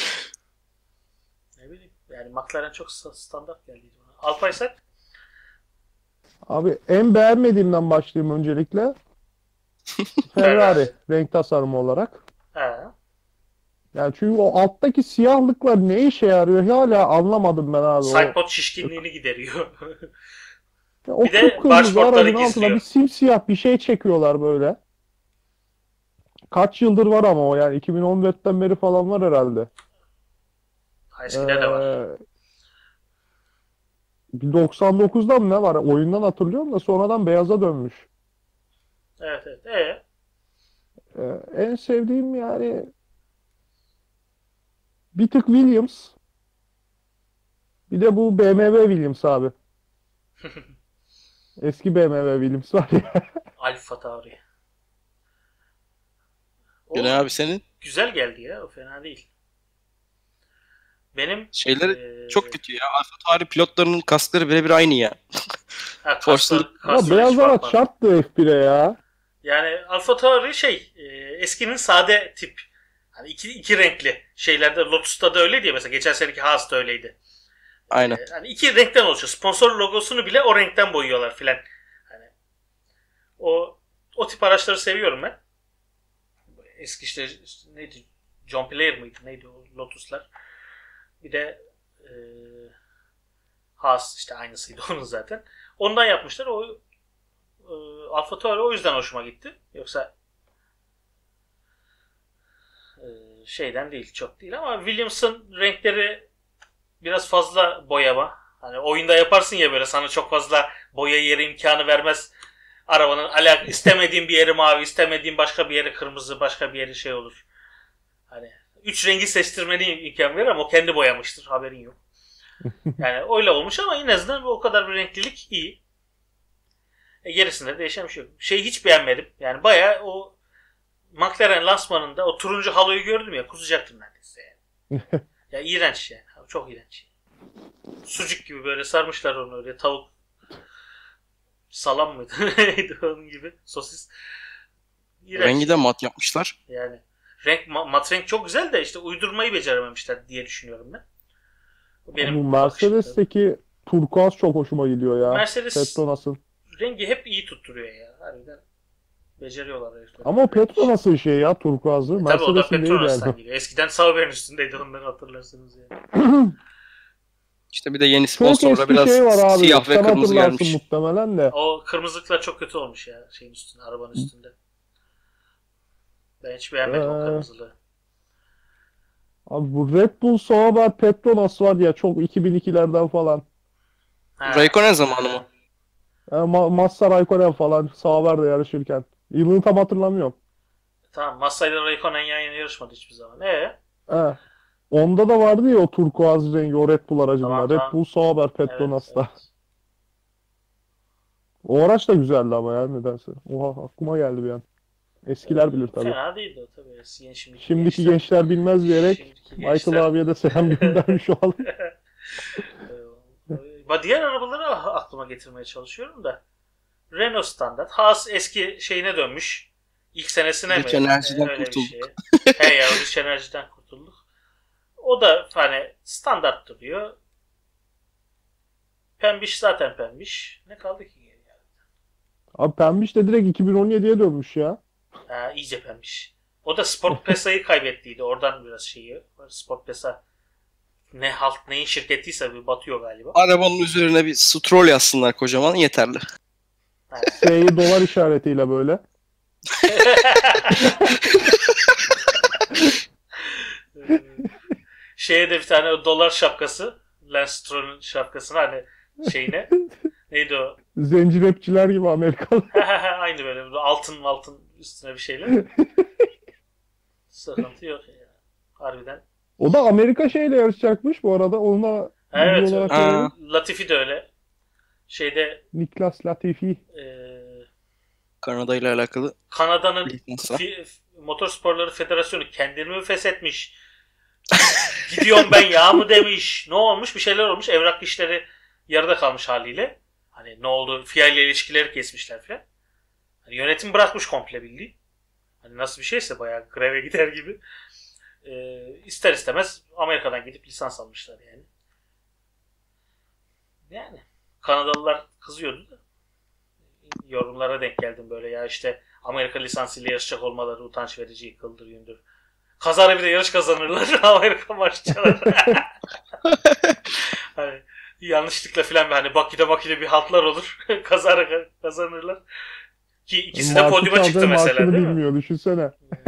[SPEAKER 1] Ne bileyim. Yani McLaren çok standart geldi bana. Alfa ise
[SPEAKER 2] Abi en beğenmediğimden başlayayım öncelikle. Ferrari renk tasarımı olarak.
[SPEAKER 1] he.
[SPEAKER 2] Yani çünkü o alttaki siyahlıklar ne işe yarıyor hala anlamadım ben abi. O,
[SPEAKER 1] Sidepod şişkinliğini gideriyor.
[SPEAKER 2] o
[SPEAKER 1] bir de
[SPEAKER 2] kıpkırmızı
[SPEAKER 1] barsportları
[SPEAKER 2] aracın altına
[SPEAKER 1] gizliyor.
[SPEAKER 2] bir simsiyah bir şey çekiyorlar böyle. Kaç yıldır var ama o yani iki bin on dörtten beri falan var herhalde.
[SPEAKER 1] Ha, eskiden de var.
[SPEAKER 2] Ee, bir doksan dokuzdan ne var? Oyundan hatırlıyorum da sonradan beyaza dönmüş.
[SPEAKER 1] Evet evet. E,
[SPEAKER 2] Ee, en sevdiğim yani bir tık Williams. Bir de bu B M W Williams abi. Eski B M W Williams var ya.
[SPEAKER 1] Alfa Tauri. O
[SPEAKER 3] Gene abi senin
[SPEAKER 1] güzel geldi ya. O fena değil. Benim
[SPEAKER 3] şeyleri
[SPEAKER 1] eee,
[SPEAKER 3] çok kötü ya. Alfa Tauri pilotlarının kaskları birebir aynı ya.
[SPEAKER 1] ha,
[SPEAKER 3] Force'lu-
[SPEAKER 1] kaslar,
[SPEAKER 2] Ama
[SPEAKER 1] kaslar
[SPEAKER 2] beyaz
[SPEAKER 1] hiç
[SPEAKER 2] araç
[SPEAKER 1] fark var.
[SPEAKER 2] şarttı F bire ya.
[SPEAKER 1] Yani Alfa Tauri şey e, eskinin sade tip. Hani iki, iki renkli şeylerde Lotus'ta da öyleydi ya mesela geçen seneki Haas'ta öyleydi.
[SPEAKER 3] Aynen.
[SPEAKER 1] E, hani iki renkten oluşuyor. Sponsor logosunu bile o renkten boyuyorlar filan. Hani o o tip araçları seviyorum ben. Eski işte, işte neydi? John Player mıydı? Neydi o Lotus'lar? Bir de e, Haas işte aynısıydı onun zaten. Ondan yapmışlar. O e, Alfa Tauri o yüzden hoşuma gitti. Yoksa e, şeyden değil, çok değil ama Williams'ın renkleri biraz fazla boyama. Hani oyunda yaparsın ya böyle sana çok fazla boya yeri imkanı vermez. Arabanın alak istemediğin bir yeri mavi, istemediğin başka bir yeri kırmızı, başka bir yeri şey olur. Hani üç rengi seçtirmeni imkan verir ama o kendi boyamıştır. Haberin yok. Yani öyle olmuş ama en azından o kadar bir renklilik iyi. E gerisinde değişen bir şey yok. Şeyi hiç beğenmedim. Yani bayağı o McLaren lansmanında o turuncu haloyu gördüm ya kusacaktım neredeyse yani. Ya iğrenç yani. Çok iğrenç. Sucuk gibi böyle sarmışlar onu öyle tavuk salam mıydı? Neydi onun gibi sosis. İğrenç.
[SPEAKER 3] Rengi de mat yapmışlar.
[SPEAKER 1] Yani renk ma- mat renk çok güzel de işte uydurmayı becerememişler diye düşünüyorum ben. Bu
[SPEAKER 2] Bu
[SPEAKER 1] bakışım.
[SPEAKER 2] Mercedes'teki turkuaz çok hoşuma gidiyor ya.
[SPEAKER 1] Mercedes
[SPEAKER 2] Petronas'ın.
[SPEAKER 1] rengi hep iyi tutturuyor ya. Harbiden beceriyorlar herifler.
[SPEAKER 2] Ama o Petronas'ın şey ya turkuazı.
[SPEAKER 1] E, tabii o da
[SPEAKER 2] Mercedes'in değil
[SPEAKER 1] Petronas'tan
[SPEAKER 2] yani.
[SPEAKER 1] geliyor. Eskiden Sauber'in üstündeydi onları hatırlarsınız yani.
[SPEAKER 3] İşte bir de yeni
[SPEAKER 2] Çok
[SPEAKER 3] sponsorla
[SPEAKER 2] eski
[SPEAKER 3] biraz
[SPEAKER 2] şey var abi.
[SPEAKER 3] siyah ve
[SPEAKER 2] Sen
[SPEAKER 3] kırmızı
[SPEAKER 2] hatırlarsın
[SPEAKER 3] gelmiş.
[SPEAKER 2] muhtemelen de.
[SPEAKER 1] O kırmızılıklar çok kötü olmuş ya şeyin üstünde, arabanın üstünde. Ben hiç beğenmedim o
[SPEAKER 2] Ee,
[SPEAKER 1] kırmızılığı.
[SPEAKER 2] Abi bu Red Bull Sauber Petronas var ya çok iki bin ikilerden falan.
[SPEAKER 1] Ha.
[SPEAKER 3] Raikkonen zamanı mı?
[SPEAKER 2] E, Ma Massa Raikkonen falan Sauber'de yarışırken. Yılını tam hatırlamıyorum.
[SPEAKER 1] Tamam, Massa ile Raikkonen yan yana yarışmadı hiçbir zaman. Ee?
[SPEAKER 2] He. Onda da vardı ya o turkuaz rengi o Red Bull aracında.
[SPEAKER 1] Tamam,
[SPEAKER 2] Red
[SPEAKER 1] tamam.
[SPEAKER 2] Bull Sauber
[SPEAKER 1] Evet,
[SPEAKER 2] Petronas'ta.
[SPEAKER 1] evet.
[SPEAKER 2] O araç da güzeldi ama ya nedense. Oha aklıma geldi bir an. Eskiler bilir tabii.
[SPEAKER 1] Fena değildi o tabii. Eski, şimdiki,
[SPEAKER 2] Şimdiki
[SPEAKER 1] gençler.
[SPEAKER 2] gençler bilmez diyerek
[SPEAKER 1] Şimdiki
[SPEAKER 2] Michael
[SPEAKER 1] gençler.
[SPEAKER 2] abiye de selam göndermiş olalım.
[SPEAKER 1] Ee, Diğer arabaları aklıma getirmeye çalışıyorum da. Renault standart. Haas eski şeyine dönmüş. İlk senesine mi?
[SPEAKER 3] Rich Energy'den
[SPEAKER 1] Öyle bir
[SPEAKER 3] kurtulduk.
[SPEAKER 1] şeye. He ya, Rich Energy'den kurtulduk. O da hani standart duruyor. Pembiş zaten pembiş. Ne kaldı ki geriye?
[SPEAKER 2] Abi Pembiş de direkt iki bin on yediye dönmüş ya.
[SPEAKER 1] Ha, iyice pembiş. O da Sport Pesa'yı kaybettiydi. Oradan biraz şeyi. Sport Pesa ne halt neyin şirketiyse bir batıyor galiba.
[SPEAKER 3] Arabanın üzerine bir stroll yazsınlar kocaman yeterli.
[SPEAKER 1] Ha,
[SPEAKER 2] S'yi dolar işaretiyle böyle.
[SPEAKER 1] Şeye de bir tane o dolar şapkası. Lance Stroll'un şapkasını hani şeyine. Neydi o?
[SPEAKER 2] Zenci rapçiler gibi Amerikalı.
[SPEAKER 1] Aynı böyle altın altın üstüne bir şeyler. Sıkıntı yok ya. Harbiden.
[SPEAKER 2] O da Amerika şeyle yarışacakmış bu arada. Onunla
[SPEAKER 1] Evet.
[SPEAKER 2] bilgi olarak
[SPEAKER 3] Aa.
[SPEAKER 2] verelim.
[SPEAKER 1] Latifi de öyle. Şeyde
[SPEAKER 2] Niklas Latifi.
[SPEAKER 1] e,
[SPEAKER 3] Kanada ile alakalı.
[SPEAKER 1] Kanada'nın
[SPEAKER 3] lisansa.
[SPEAKER 1] fi- Motorsporları Federasyonu kendini mi feshetmiş? Gidiyorum ben ya mı demiş? Ne olmuş? Bir şeyler olmuş. Evrak işleri yarıda kalmış haliyle. Hani ne oldu? F I A ile ilişkileri kesmişler falan. Hani yönetim bırakmış komple bildiğin. Hani nasıl bir şeyse bayağı greve gider gibi. Ee, ister istemez Amerika'dan gidip lisans almışlar yani. Yani Kanadalılar kızıyordu da. Yorumlara denk geldim böyle ya işte Amerika lisansıyla yarışacak olmaları utanç verici, yıkıldır gündür. Kazara bir de yarış kazanırlar. Amerika maççılar. Hani yanlışlıkla filan hani Bakü'de Bakü'de bir haltlar olur. Kazara kazanırlar. Ki ikisi de
[SPEAKER 2] Markı
[SPEAKER 1] podyuma çıktı
[SPEAKER 2] çaldığı
[SPEAKER 1] mesela
[SPEAKER 2] markını
[SPEAKER 1] değil mi?
[SPEAKER 2] bilmiyor düşünsene.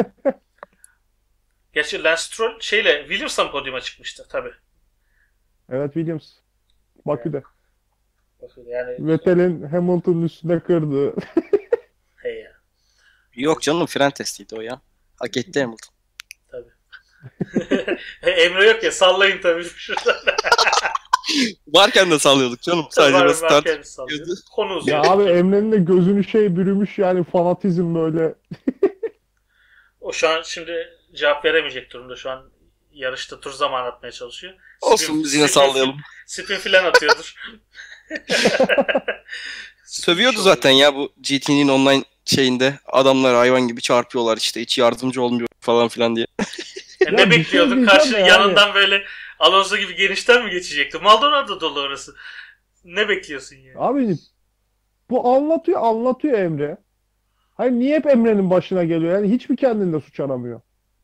[SPEAKER 1] Gerçi Lance Stroll şeyle Williamson podyuma çıkmıştı tabii.
[SPEAKER 2] Evet, Williams. Bakü'de.
[SPEAKER 1] Bakın yani
[SPEAKER 2] Vettel'in Hamilton'ın üstüne kırdığı.
[SPEAKER 1] hey ya
[SPEAKER 3] Yok canım, fren testiydi o ya. Hak etti Hamilton.
[SPEAKER 1] tabii. Emre yok ya sallayın tabii şuradan.
[SPEAKER 3] Varken de sallıyorduk canım. Sadece
[SPEAKER 1] Var-
[SPEAKER 3] biraz start.
[SPEAKER 1] varken sallıyor. Konu
[SPEAKER 2] Ya
[SPEAKER 1] uzuyor.
[SPEAKER 2] abi Emre'nin de gözünü şey bürümüş yani fanatizm böyle.
[SPEAKER 1] O şu an şimdi cevap veremeyecek durumda. Şu an yarışta tur zamanı atmaya çalışıyor.
[SPEAKER 3] Olsun, biz yine
[SPEAKER 1] spin-
[SPEAKER 3] sallayalım.
[SPEAKER 1] Spin filan atıyordur.
[SPEAKER 3] Sövüyordu zaten ya bu G T'nin online şeyinde. Adamlar hayvan gibi çarpıyorlar işte, hiç yardımcı olmuyor falan filan diye.
[SPEAKER 1] E
[SPEAKER 2] Ya
[SPEAKER 1] ne
[SPEAKER 2] bir şey
[SPEAKER 1] bekliyordun?
[SPEAKER 2] diyeceğim
[SPEAKER 1] Karşı
[SPEAKER 2] de yani.
[SPEAKER 1] yanından böyle Alonso gibi genişten mi geçecekti? Maldonado dolu orası. Ne bekliyorsun ya?
[SPEAKER 2] Abi bu anlatıyor anlatıyor Emre. Hayır, niye hep Emre'nin başına geliyor? Yani hiç mi kendinde suç aramıyor?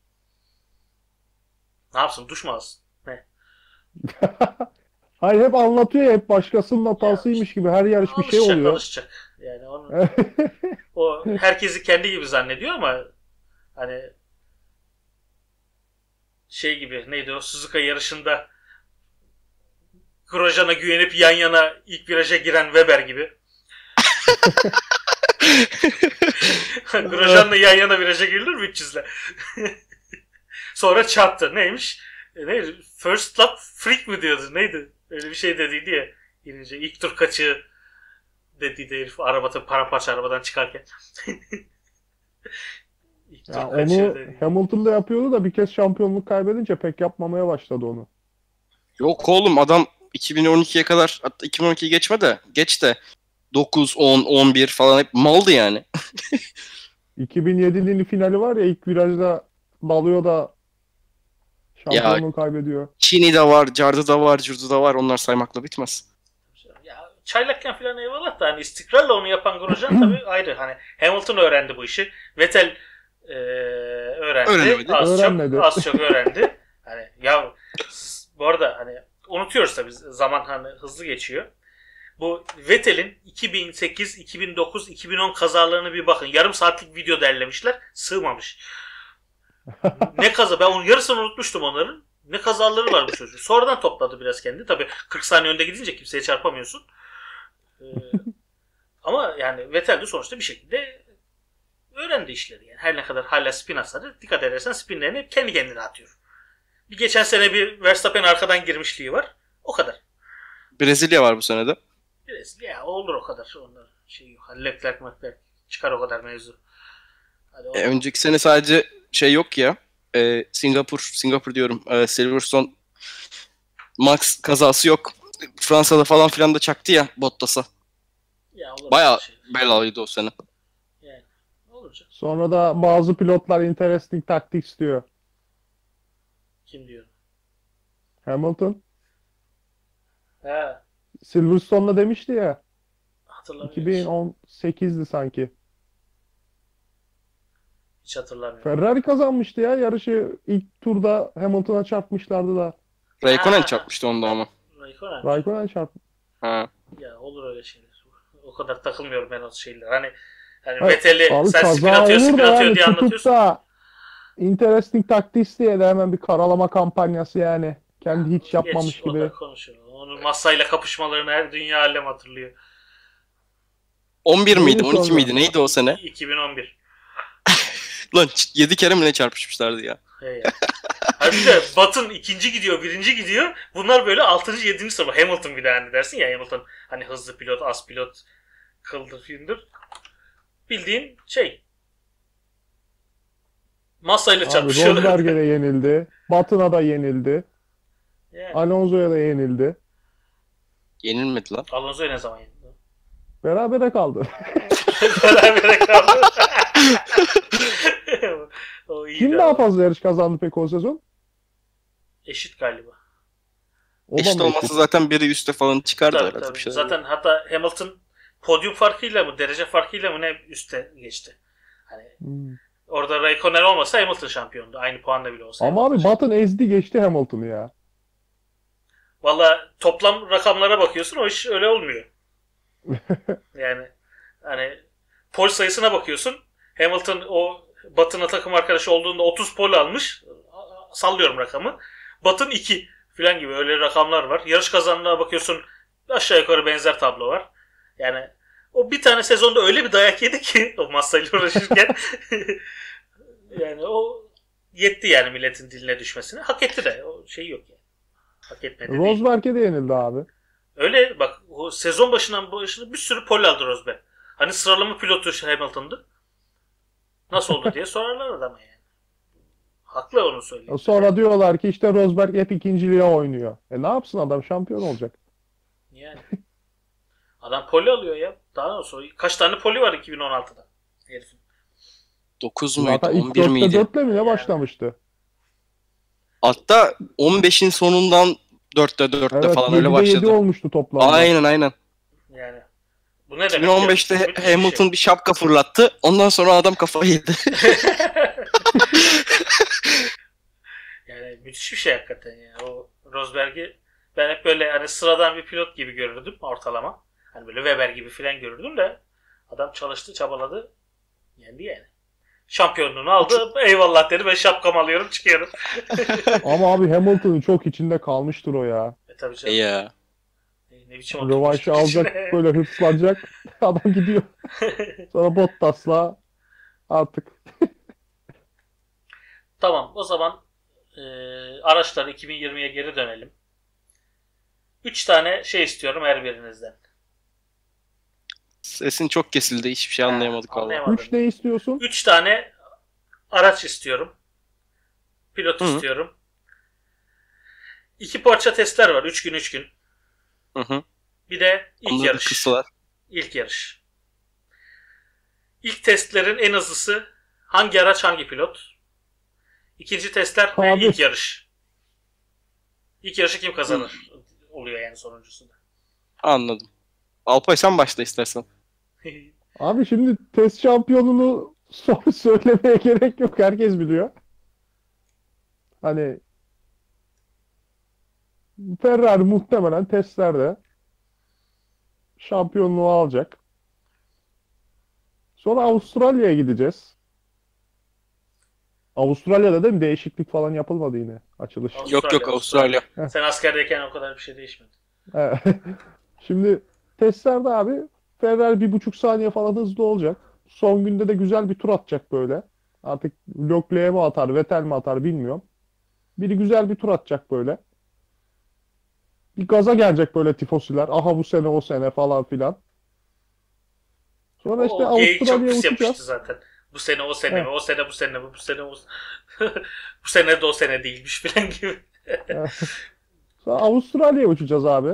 [SPEAKER 1] Ne yapsın? Duş mu alsın? Ne?
[SPEAKER 2] Hayır, hep anlatıyor ya, hep başkasının hatasıymış gibi her yarış bir şey
[SPEAKER 1] Alışacak
[SPEAKER 2] oluyor.
[SPEAKER 1] alışacak. Yani onun, o herkesi kendi gibi zannediyor ama hani şey gibi neydi o Suzuka yarışında Grosjean'a güvenip yan yana ilk viraja giren Weber gibi. Grosjean'la yan yana viraja girilir mi üç yüzle? Sonra çarptı. Neymiş? E, neydi? First lap freak mi diyordu? Neydi? Öyle bir şey dediydi ya. İnince ilk tur kaçığı dediydi herif arabada paramparça arabadan çıkarken. İlk tur
[SPEAKER 2] Ya
[SPEAKER 1] kaçığı
[SPEAKER 2] onu
[SPEAKER 1] dedi.
[SPEAKER 2] Hamilton da yapıyordu da bir kez şampiyonluk kaybedince pek yapmamaya başladı onu.
[SPEAKER 3] Yok oğlum, adam iki bin on ikiye kadar, hatta iki bin on ikiyi geçme de geç de dokuz, on, on bir falan hep maldı yani.
[SPEAKER 2] iki bin yedinin finali var ya, ilk virajda dalıyor da şampiyonluğu kaybediyor.
[SPEAKER 3] Çin'i de var, Cardı da var, Curdu da var, onlar saymakla bitmez.
[SPEAKER 1] Ya çaylakken falan eyvallah da hani istikrarla onu yapan Grosjean tabii ayrı. Hani Hamilton öğrendi bu işi. Vettel e, öğrendi.
[SPEAKER 3] Öğrenemedi.
[SPEAKER 1] Az
[SPEAKER 2] Öğrenmedi.
[SPEAKER 1] çok az çok öğrendi. Hani ya bu arada hani unutuyoruz tabii zaman hani hızlı geçiyor. Bu Vettel'in iki bin sekiz, iki bin dokuz, iki bin on kazalarını bir bakın. Yarım saatlik video derlemişler. Sığmamış. Ne kaza? Ben onun yarısını unutmuştum onların. Ne kazaları var bu çocuğun. Sonradan topladı biraz kendi. Tabii kırk saniye önde gidince kimseye çarpamıyorsun. Ee, ama yani Vettel de sonuçta bir şekilde öğrendi işleri. Yani her ne kadar hala spin atsa da dikkat edersen spinlerini hep kendi kendine atıyor. Bir geçen sene bir Verstappen arkadan girmişliği var. O kadar.
[SPEAKER 3] Brezilya var bu senede.
[SPEAKER 1] Biraz ya olur o kadar. Onlar şey yok. Hani Leclerc, Leclerc çıkar o kadar mevzu. Hadi o-
[SPEAKER 3] E, önceki sene sadece şey yok ya. E, Singapur, Singapur diyorum. E, Silverstone Max kazası yok. Fransa'da falan filan da çaktı ya Bottas'a.
[SPEAKER 1] ya olur
[SPEAKER 3] Bayağı
[SPEAKER 1] öyle şey.
[SPEAKER 3] belalıydı o sene.
[SPEAKER 1] Yani olacak.
[SPEAKER 2] Sonra da bazı pilotlar interesting tactics diyor.
[SPEAKER 1] Kim diyor?
[SPEAKER 2] Hamilton
[SPEAKER 1] He,
[SPEAKER 2] Silverstone'da demişti ya,
[SPEAKER 1] hatırlamıyorum.
[SPEAKER 2] iki bin on sekizdi sanki.
[SPEAKER 1] Hiç hatırlamıyorum.
[SPEAKER 2] Ferrari kazanmıştı ya yarışı, ilk turda Hamilton'a çarpmışlardı da.
[SPEAKER 3] Raikkonen
[SPEAKER 1] Ha.
[SPEAKER 3] çarpmıştı onda ama.
[SPEAKER 1] Raikkonen.
[SPEAKER 2] Raikkonen çarptı.
[SPEAKER 3] Ha.
[SPEAKER 1] Ya olur öyle şeyler. O kadar takılmıyorum ben o şeyler. Hani Yani
[SPEAKER 2] Evet,
[SPEAKER 1] Vettel'i
[SPEAKER 2] abi
[SPEAKER 1] sen spin
[SPEAKER 2] kaza
[SPEAKER 1] atıyor,
[SPEAKER 2] olur
[SPEAKER 1] spin
[SPEAKER 2] da
[SPEAKER 1] atıyor
[SPEAKER 2] yani
[SPEAKER 1] diye
[SPEAKER 2] tutup
[SPEAKER 1] anlatıyorsun.
[SPEAKER 2] da interesting taktiği diye de hemen bir karalama kampanyası yani. Kendi hiç
[SPEAKER 1] Geç,
[SPEAKER 2] yapmamış
[SPEAKER 1] o da
[SPEAKER 2] gibi.
[SPEAKER 1] konuşulur. Onun masayla kapışmalarını her dünya alem hatırlıyor.
[SPEAKER 3] on bir miydi?
[SPEAKER 2] Neydi
[SPEAKER 3] on iki
[SPEAKER 2] sonra?
[SPEAKER 3] miydi? Neydi o sene?
[SPEAKER 1] iki bin on bir.
[SPEAKER 3] Lan yedi kere mi ne çarpışmışlardı ya?
[SPEAKER 1] Hey ya. Hadi de Button ikinci gidiyor, birinci gidiyor. Bunlar böyle altıncı, yedinci sırada. Hamilton bir de hani dersin ya, Hamilton hani hızlı pilot, az pilot, kıldır filmdir. Bildiğin şey. Masayla
[SPEAKER 2] Abi
[SPEAKER 1] çarpışıyorlar.
[SPEAKER 2] Rosberg'e de yenildi. Button'a da yenildi.
[SPEAKER 1] Yani.
[SPEAKER 2] Alonso'ya da yenildi.
[SPEAKER 3] Yenilmedi lan.
[SPEAKER 1] Alonso ne zaman yendi?
[SPEAKER 2] Berabere kaldı.
[SPEAKER 1] Berabere kaldı. O iyiydi
[SPEAKER 2] Kim
[SPEAKER 1] ama.
[SPEAKER 2] daha fazla yarış kazandı peki o sezon?
[SPEAKER 1] Eşit galiba.
[SPEAKER 2] O da
[SPEAKER 3] Eşit
[SPEAKER 2] mı
[SPEAKER 3] olmasa
[SPEAKER 2] eşit?
[SPEAKER 3] zaten biri üste falan çıkardı
[SPEAKER 1] Tabii,
[SPEAKER 3] herhalde
[SPEAKER 1] tabii.
[SPEAKER 3] bir şey.
[SPEAKER 1] Zaten hatta Hamilton podyum farkıyla mı, derece farkıyla mı ne üste geçti. Hani
[SPEAKER 2] Hmm.
[SPEAKER 1] orada Raikkonen olmasa Hamilton şampiyondu. Aynı puanla bile olsa.
[SPEAKER 2] Ama abi
[SPEAKER 1] Hamilton
[SPEAKER 2] Button ezdi geçti Hamilton'ı ya.
[SPEAKER 1] Valla toplam rakamlara bakıyorsun, o iş öyle olmuyor. Yani hani pol sayısına bakıyorsun. Hamilton o Button'a takım arkadaşı olduğunda otuz pol almış. Sallıyorum rakamı. Button iki falan gibi öyle rakamlar var. Yarış kazanına bakıyorsun, aşağı yukarı benzer tablo var. Yani o bir tane sezonda öyle bir dayak yedi ki o Massa'yla uğraşırken yani o yetti yani milletin diline düşmesine. Hak etti de, o şey yok yani. Hak etmedi değil.
[SPEAKER 2] Rosberg'e de yenildi abi.
[SPEAKER 1] Öyle bak, o sezon başından başına bir sürü pole aldı Rosberg. Hani sıralama pilotu Hamilton'dı. Nasıl oldu diye sorarlar adama yani. Haklı onu söyleyeyim.
[SPEAKER 2] Sonra diyorlar ki işte Rosberg hep ikinciliğe oynuyor. E ne yapsın adam şampiyon olacak.
[SPEAKER 1] Yani. Adam poli alıyor ya. Daha ne sonra kaç tane poli var iki bin on altıda herifin.
[SPEAKER 3] dokuz muydu?
[SPEAKER 2] Zaten ilk
[SPEAKER 3] on bir
[SPEAKER 2] dörtte
[SPEAKER 3] miydi?
[SPEAKER 2] dörtle mi ne
[SPEAKER 1] Yani.
[SPEAKER 2] başlamıştı?
[SPEAKER 3] Hatta on beşin sonundan dörtte dörtte
[SPEAKER 2] Evet
[SPEAKER 3] falan öyle
[SPEAKER 2] yedide yedi
[SPEAKER 3] başladı.
[SPEAKER 2] olmuştu toplamda.
[SPEAKER 3] Aynen aynen.
[SPEAKER 1] Yani. Bu ne demek?
[SPEAKER 3] iki bin on beşte
[SPEAKER 1] ya? Müthiş bir
[SPEAKER 3] Hamilton
[SPEAKER 1] şey.
[SPEAKER 3] bir şapka fırlattı. Ondan sonra adam kafayı yedi.
[SPEAKER 1] Yani müthiş bir şey hakikaten ya. O Rosberg'i ben hep böyle hani sıradan bir pilot gibi görürdüm ortalama. Hani böyle Weber gibi falan görürdüm de adam çalıştı, çabaladı. Yendi yani. Şampiyonluğunu aldı. Eyvallah dedi. Ben şapkamı alıyorum, çıkıyorum.
[SPEAKER 2] Ama abi Hamilton'ın çok içinde kalmıştır o ya.
[SPEAKER 1] E tabii
[SPEAKER 3] E
[SPEAKER 1] canım.
[SPEAKER 3] ya.
[SPEAKER 1] E, ne biçim
[SPEAKER 2] Rövanşı
[SPEAKER 1] oturmuştur
[SPEAKER 2] alacak
[SPEAKER 1] içine.
[SPEAKER 2] böyle hırslanacak. Adam gidiyor. Sonra Bottas'la artık.
[SPEAKER 1] Tamam, o zaman e, araçları iki bin yirmiye geri dönelim. Üç tane şey istiyorum her birinizden.
[SPEAKER 3] Sesin çok kesildi. Hiçbir şey
[SPEAKER 1] Ha,
[SPEAKER 3] anlayamadık valla.
[SPEAKER 1] anlayamadım.
[SPEAKER 2] Üç ne istiyorsun?
[SPEAKER 1] Üç tane araç istiyorum. Pilot
[SPEAKER 3] Hı hı.
[SPEAKER 1] istiyorum. İki parça testler var. Üç gün üç gün.
[SPEAKER 3] Hı hı.
[SPEAKER 1] Bir de ilk
[SPEAKER 3] Onları da
[SPEAKER 1] yarış.
[SPEAKER 3] kıssalar.
[SPEAKER 1] İlk yarış. İlk testlerin en hızlısı hangi araç hangi pilot? İkinci testler ve
[SPEAKER 2] Abi.
[SPEAKER 1] ilk yarış. İlk yarışı kim kazanır? Oluyor yani sonuncusu da.
[SPEAKER 3] Anladım. Alpay sen başla istersen.
[SPEAKER 2] Abi şimdi test şampiyonunu so- söylemeye gerek yok. Herkes biliyor. Hani Ferrari muhtemelen testlerde şampiyonluğu alacak. Sonra Avustralya'ya gideceğiz. Avustralya'da değil mi? Değişiklik falan yapılmadı yine açılış.
[SPEAKER 1] Avustralya,
[SPEAKER 3] Yok yok Avustralya.
[SPEAKER 1] Sen askerdeyken o kadar bir şey değişmedi.
[SPEAKER 2] Evet. Şimdi testlerde abi Ferrari bir buçuk saniye falan hızlı olacak. Son günde de güzel bir tur atacak böyle. Artık Leclerc'e mi atar, Vettel mi atar bilmiyorum. Biri güzel bir tur atacak böyle. Bir gaza gelecek böyle tifosiler. Aha bu sene o sene falan filan. Sonra işte
[SPEAKER 1] O geyik çok
[SPEAKER 2] Avustralya'ya
[SPEAKER 1] pis yapmıştı
[SPEAKER 2] uçacağız.
[SPEAKER 1] zaten. Bu sene o sene
[SPEAKER 2] Evet.
[SPEAKER 1] mi? O sene bu sene mi? Bu sene o bu sene de o sene değilmiş falan gibi.
[SPEAKER 2] Sonra Avustralya'ya uçacağız abi.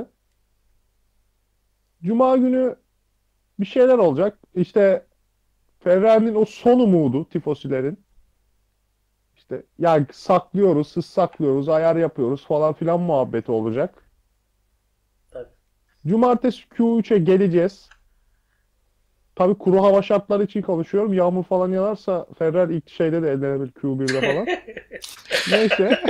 [SPEAKER 2] Cuma günü bir şeyler olacak. İşte Ferrari'nin o son umudu tifosilerin. İşte ya saklıyoruz, hız saklıyoruz, ayar yapıyoruz falan filan muhabbeti olacak.
[SPEAKER 1] Tabii.
[SPEAKER 2] Cumartesi Q üçe geleceğiz. Tabii kuru hava şartları için konuşuyorum. Yağmur falan yağarsa Ferrari ilk şeyde de elenebilir Q birde falan. Neyse.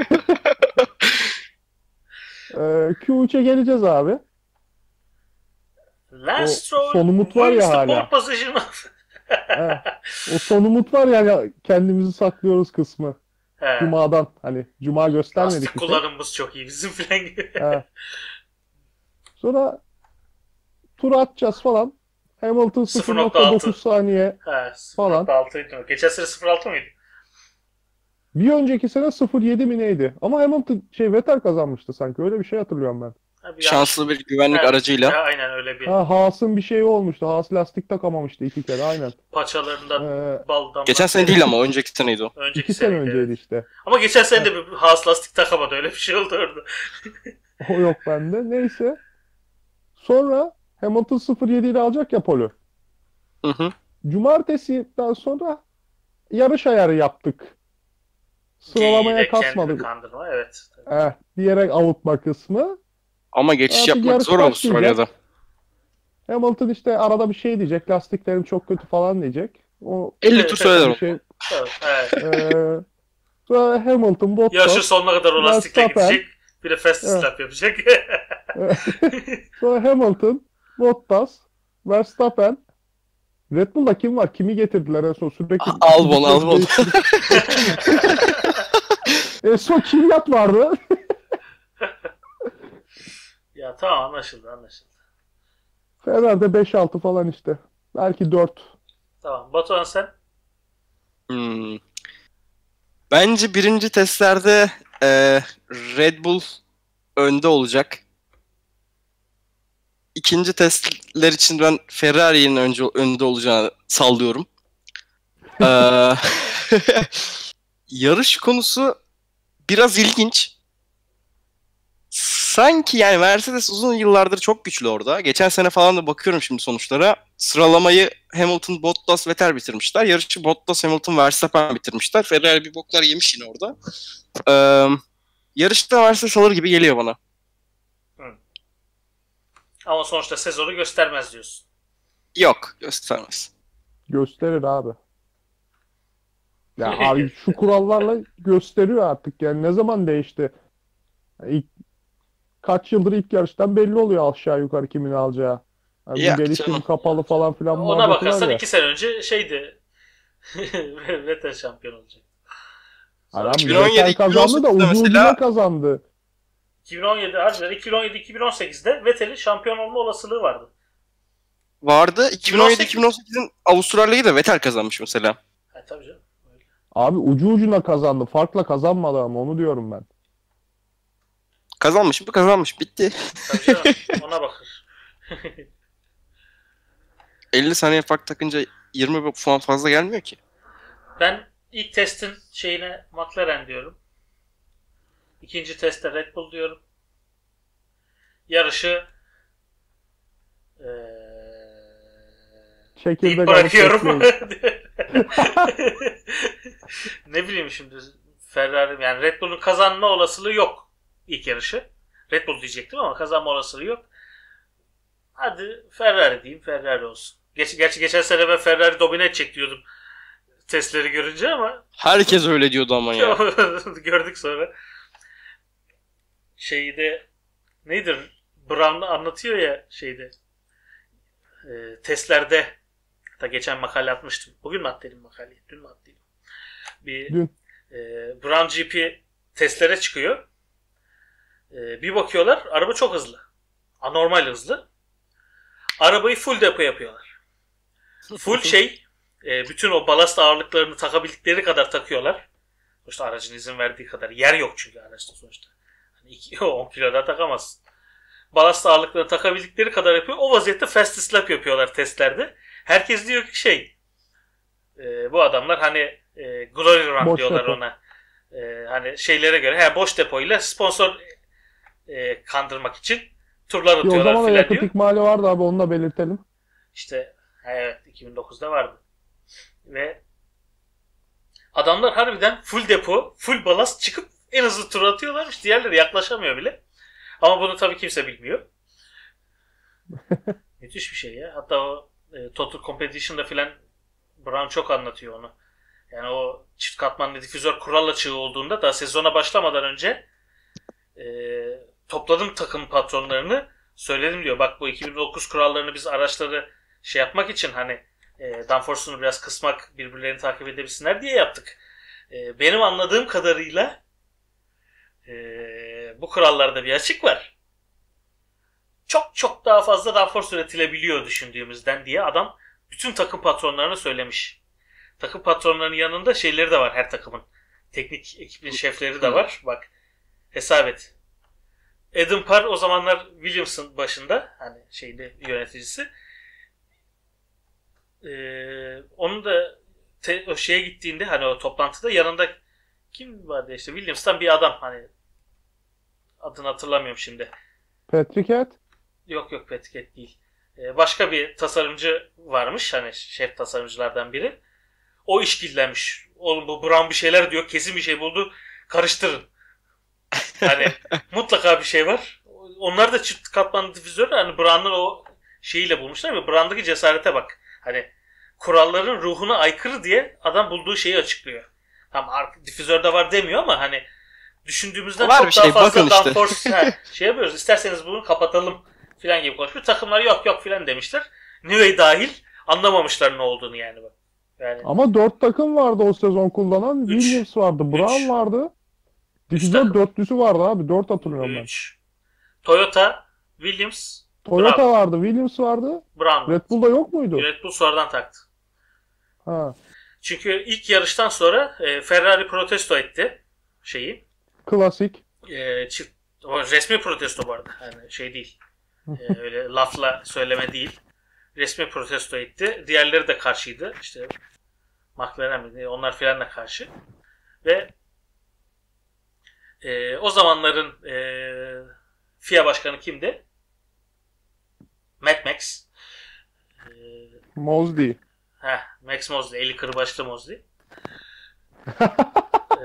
[SPEAKER 2] Ee, Q üçe geleceğiz abi.
[SPEAKER 1] Last
[SPEAKER 2] O
[SPEAKER 1] Stroll
[SPEAKER 2] son umut var ya
[SPEAKER 1] wins the
[SPEAKER 2] hala.
[SPEAKER 1] pole position.
[SPEAKER 2] He. O son umut var ya, kendimizi saklıyoruz kısmı.
[SPEAKER 1] He.
[SPEAKER 2] Cuma'dan. Hani Cuma göstermedik
[SPEAKER 1] Lastik
[SPEAKER 2] bir şey.
[SPEAKER 1] kullanımımız çok iyi bizim falan gibi.
[SPEAKER 2] He. Sonra tur atacağız falan. Hamilton
[SPEAKER 1] sıfır
[SPEAKER 2] sıfır
[SPEAKER 1] nokta
[SPEAKER 2] nokta
[SPEAKER 1] altı.
[SPEAKER 2] dokuz saniye
[SPEAKER 1] He,
[SPEAKER 2] falan.
[SPEAKER 1] sıfır nokta altıydı. Geçen sene sıfır nokta altı mıydı?
[SPEAKER 2] Bir önceki sene sıfır nokta yedi mi neydi? Ama Hamilton şey Vettel kazanmıştı sanki. Öyle bir şey hatırlıyorum ben.
[SPEAKER 1] Ha, bir yanlış.
[SPEAKER 3] Şanslı bir güvenlik
[SPEAKER 1] He,
[SPEAKER 3] aracıyla.
[SPEAKER 1] he, aynen öyle bir
[SPEAKER 2] Ha, Haas'ın bir şeyi olmuştu. Haas lastik takamamıştı iki kere aynen.
[SPEAKER 1] paçalarından
[SPEAKER 2] Ee,
[SPEAKER 1] bal damlar.
[SPEAKER 3] Geçen sene değil ama önceki seneydi o.
[SPEAKER 1] Önceki
[SPEAKER 2] iki sene
[SPEAKER 1] seneydi,
[SPEAKER 2] önceydi
[SPEAKER 1] evet.
[SPEAKER 2] işte.
[SPEAKER 1] Ama geçen sene de bir Haas lastik takamadı. Öyle bir şey oldu orada.
[SPEAKER 2] O yok bende. Neyse. Sonra Hamilton sıfır nokta yedi ile alacak ya pole.
[SPEAKER 3] Hı hı.
[SPEAKER 2] Cumartesiden sonra yarış ayarı yaptık. Sıralamaya
[SPEAKER 1] Geyiğiyle kendini
[SPEAKER 2] kasmadık.
[SPEAKER 1] kandırma, evet.
[SPEAKER 2] Eh, diyerek avutma kısmı.
[SPEAKER 3] Ama geçiş
[SPEAKER 2] Artık
[SPEAKER 3] yapmak
[SPEAKER 2] yarış
[SPEAKER 3] zor
[SPEAKER 2] başlayacak.
[SPEAKER 3] Avustralya'da.
[SPEAKER 2] Hamilton işte arada bir şey diyecek. Lastiklerim çok kötü falan diyecek. O
[SPEAKER 3] elli tur söyler
[SPEAKER 2] bir
[SPEAKER 3] onu.
[SPEAKER 2] şey.
[SPEAKER 1] Evet, evet.
[SPEAKER 2] Ee, sonra Hamilton,
[SPEAKER 1] Yarışın
[SPEAKER 2] Bottas,
[SPEAKER 1] sonuna kadar o lastikle
[SPEAKER 2] Verstappen.
[SPEAKER 1] gidecek. Bir de fast
[SPEAKER 2] Evet.
[SPEAKER 1] lap yapacak.
[SPEAKER 2] sonra Hamilton, Bottas, Verstappen. Red Bull'da kim var? Kimi getirdiler en son? Sürekli
[SPEAKER 3] Albon, Albon.
[SPEAKER 2] en son Kvyat vardı.
[SPEAKER 1] Ya tamam, anlaşıldı anlaşıldı.
[SPEAKER 2] Ferrari'de beş altı falan işte. Belki dört.
[SPEAKER 1] Tamam. Batuhan sen?
[SPEAKER 3] Hmm. Bence birinci testlerde e, Red Bull önde olacak. İkinci testler için ben Ferrari'nin önce önde olacağını sallıyorum. Ee, yarış konusu biraz ilginç. Sanki yani Mercedes uzun yıllardır çok güçlü orada. Geçen sene falan da bakıyorum şimdi sonuçlara. Sıralamayı Hamilton, Bottas, Vettel bitirmişler. Yarışı Bottas, Hamilton, Verstappen bitirmişler. Ferrari bir boklar yemiş yine orada. Ee, yarışta Mercedes alır gibi geliyor bana.
[SPEAKER 1] Ama sonuçta sezonu göstermez diyorsun.
[SPEAKER 3] Yok, göstermez.
[SPEAKER 2] Gösterir abi. Ya abi şu kurallarla gösteriyor artık. Yani ne zaman değişti? İlk, kaç yıldır ilk yarıştan belli oluyor aşağı yukarı kimin alacağı. Yani bu
[SPEAKER 3] Yok
[SPEAKER 2] gelişim
[SPEAKER 3] canım.
[SPEAKER 2] kapalı falan filan
[SPEAKER 1] Ona
[SPEAKER 2] muhabbeti var
[SPEAKER 1] bakarsan
[SPEAKER 2] ya.
[SPEAKER 1] iki sene önce şeydi. Vettel şampiyon olacak.
[SPEAKER 2] Hani abi
[SPEAKER 3] iki bin on yedi,
[SPEAKER 2] Vettel kazandı da
[SPEAKER 3] iki bin on sekizde
[SPEAKER 2] ucu
[SPEAKER 3] mesela-
[SPEAKER 2] ucuna kazandı.
[SPEAKER 1] iki bin on yedi harbiden iki bin on yedi iki bin on sekizde Vettel'in şampiyon olma olasılığı vardı.
[SPEAKER 3] Vardı. iki bin on yedi iki bin on sekizin Avustralya'yı da Vettel kazanmış mesela.
[SPEAKER 1] Ha, tabii canım. Öyle.
[SPEAKER 2] Abi ucu ucuna kazandı. Farkla kazanmadı ama onu diyorum ben.
[SPEAKER 3] Kazanmış mı? Kazanmış. Bitti.
[SPEAKER 1] Tabii canım. Ona bakır.
[SPEAKER 3] elli saniye fark takınca yirmi puan fazla gelmiyor ki.
[SPEAKER 1] Ben ilk testin şeyine McLaren diyorum. İkinci testte Red Bull diyorum. Yarışı eee deyip
[SPEAKER 2] Çekirdek alıp
[SPEAKER 1] bırakıyorum.
[SPEAKER 2] bekleyin.
[SPEAKER 1] Ne bileyim şimdi Ferrari, yani Red Bull'un kazanma olasılığı yok ilk yarışı. Red Bull diyecektim ama kazanma olasılığı yok. Hadi Ferrari diyeyim, Ferrari olsun. Geç, gerçi geçen sene ben Ferrari domine edecek diyordum testleri görünce ama
[SPEAKER 3] Herkes öyle diyordu ama ya.
[SPEAKER 1] gördük sonra. Şeyde nedir? Brown anlatıyor ya şeyde e, testlerde, hatta geçen makale atmıştım. Bugün mü attıydım makaleyi? Dün mü attıydım? Bir
[SPEAKER 2] Dün.
[SPEAKER 1] e, Brown G P testlere çıkıyor. E, bir bakıyorlar araba çok hızlı. Anormal hızlı. Arabayı full depo yapıyorlar. Full şey e, bütün o balast ağırlıklarını takabildikleri kadar takıyorlar. Sonuçta aracın izin verdiği kadar. Yer yok çünkü araçta sonuçta. Hani iki, on kiloda takamazsın. Balast ağırlıklarını takabildikleri kadar yapıyor. O vaziyette fast lap yapıyorlar testlerde. Herkes diyor ki şey e, bu adamlar hani e, glory run
[SPEAKER 2] Boş
[SPEAKER 1] diyorlar
[SPEAKER 2] depo.
[SPEAKER 1] ona. E, hani şeylere göre he, boş depoyla sponsor e, kandırmak için turlar
[SPEAKER 2] Ki o
[SPEAKER 1] atıyorlar
[SPEAKER 2] zaman da
[SPEAKER 1] filan
[SPEAKER 2] yakıt
[SPEAKER 1] diyor.
[SPEAKER 2] ikmali vardı abi, onu da belirtelim.
[SPEAKER 1] İşte evet, iki bin dokuzda vardı. Ve adamlar harbiden full depo, full balast çıkıp en hızlı tur atıyorlarmış. Diğerleri yaklaşamıyor bile. Ama bunu tabii kimse bilmiyor. Müthiş bir şey ya. Hatta o e, Total Competition'da filan Brown çok anlatıyor onu. Yani o çift katmanlı difüzör kural açığı olduğunda daha sezona başlamadan önce e, topladım takım patronlarını, söyledim diyor. Bak bu iki bin dokuz kurallarını biz araçları şey yapmak için hani E, downforce'unu biraz kısmak, birbirlerini takip edebilsinler diye yaptık. E, benim anladığım kadarıyla e, bu kurallarda bir açık var. Çok çok daha fazla downforce üretilebiliyor düşündüğümüzden diye adam bütün takım patronlarına söylemiş. Takım patronlarının yanında şeyleri de var her takımın. Teknik ekibin şefleri de var. Bak hesap et. Adam Parr o zamanlar Williams'ın başında, hani şeyde yöneticisi. Ee, onun da te, o şeye gittiğinde, hani o toplantıda yanında kim vardı işte, Williams'tan bir adam, hani adını hatırlamıyorum şimdi.
[SPEAKER 2] Patrick Head.
[SPEAKER 1] Yok yok Patrick değil. Ee, başka bir tasarımcı varmış, hani şef tasarımcılardan biri. O işkillenmiş. Oğlum bu Brown bir şeyler diyor. Kesin bir şey buldu. Karıştırın. Hani mutlaka bir şey var. Onlar da çift katmanlı difüzör. Hani Brown'un o şeyiyle bulmuşlar ve Brown'daki cesarete bak. Hani kuralların ruhuna aykırı diye adam bulduğu şeyi açıklıyor. Tam difüzörde var demiyor ama hani düşündüğümüzden
[SPEAKER 3] var
[SPEAKER 1] çok daha
[SPEAKER 3] şey,
[SPEAKER 1] fazla
[SPEAKER 3] işte.
[SPEAKER 1] downforce ha, şey yapıyoruz. İsterseniz bunu kapatalım filan gibi konuşuyor. Takımlar yok yok filan demişler. Newey dahil anlamamışlar ne olduğunu yani bak. Yani
[SPEAKER 2] Ama dört takım vardı o sezon kullanan.
[SPEAKER 1] Üç.
[SPEAKER 2] Williams vardı, Brown
[SPEAKER 1] Üç.
[SPEAKER 2] vardı.
[SPEAKER 1] Üç
[SPEAKER 2] Difüzör
[SPEAKER 1] takım.
[SPEAKER 2] dörtlüsü vardı abi. Dört hatırlıyorum ben.
[SPEAKER 1] üç. Toyota, Williams,
[SPEAKER 2] Toyota
[SPEAKER 1] Brown.
[SPEAKER 2] vardı, Williams vardı.
[SPEAKER 1] Brown.
[SPEAKER 2] Red Bull'da yok muydu?
[SPEAKER 1] Red Bull sonradan taktı.
[SPEAKER 2] Ha,
[SPEAKER 1] Çünkü ilk yarıştan sonra e, Ferrari protesto etti şeyi.
[SPEAKER 2] klasik.
[SPEAKER 1] E, çift, o resmi protesto bu arada. Yani şey değil. E, öyle lafla söyleme değil. Resmi protesto etti. Diğerleri de karşıydı. İşte McLaren mi? Onlar filan da karşı. Ve e, o zamanların e, F I A başkanı kimdi? Mad Max. E,
[SPEAKER 2] Mosdi.
[SPEAKER 1] heh, Max Mosley. Eli kırbaçlı Mosley. e,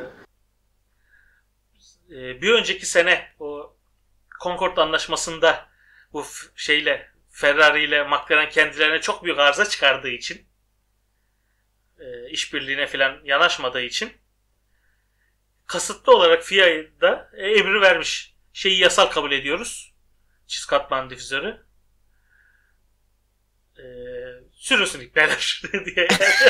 [SPEAKER 1] e, bir önceki sene o Concord anlaşmasında bu f- şeyle Ferrari ile McLaren kendilerine çok büyük arıza çıkardığı için, e, işbirliğine falan yanaşmadığı için kasıtlı olarak F I A'da e, emri vermiş. Şeyi yasal kabul ediyoruz. Çift katman difüzörü. E, sürünsün hikmeler diye.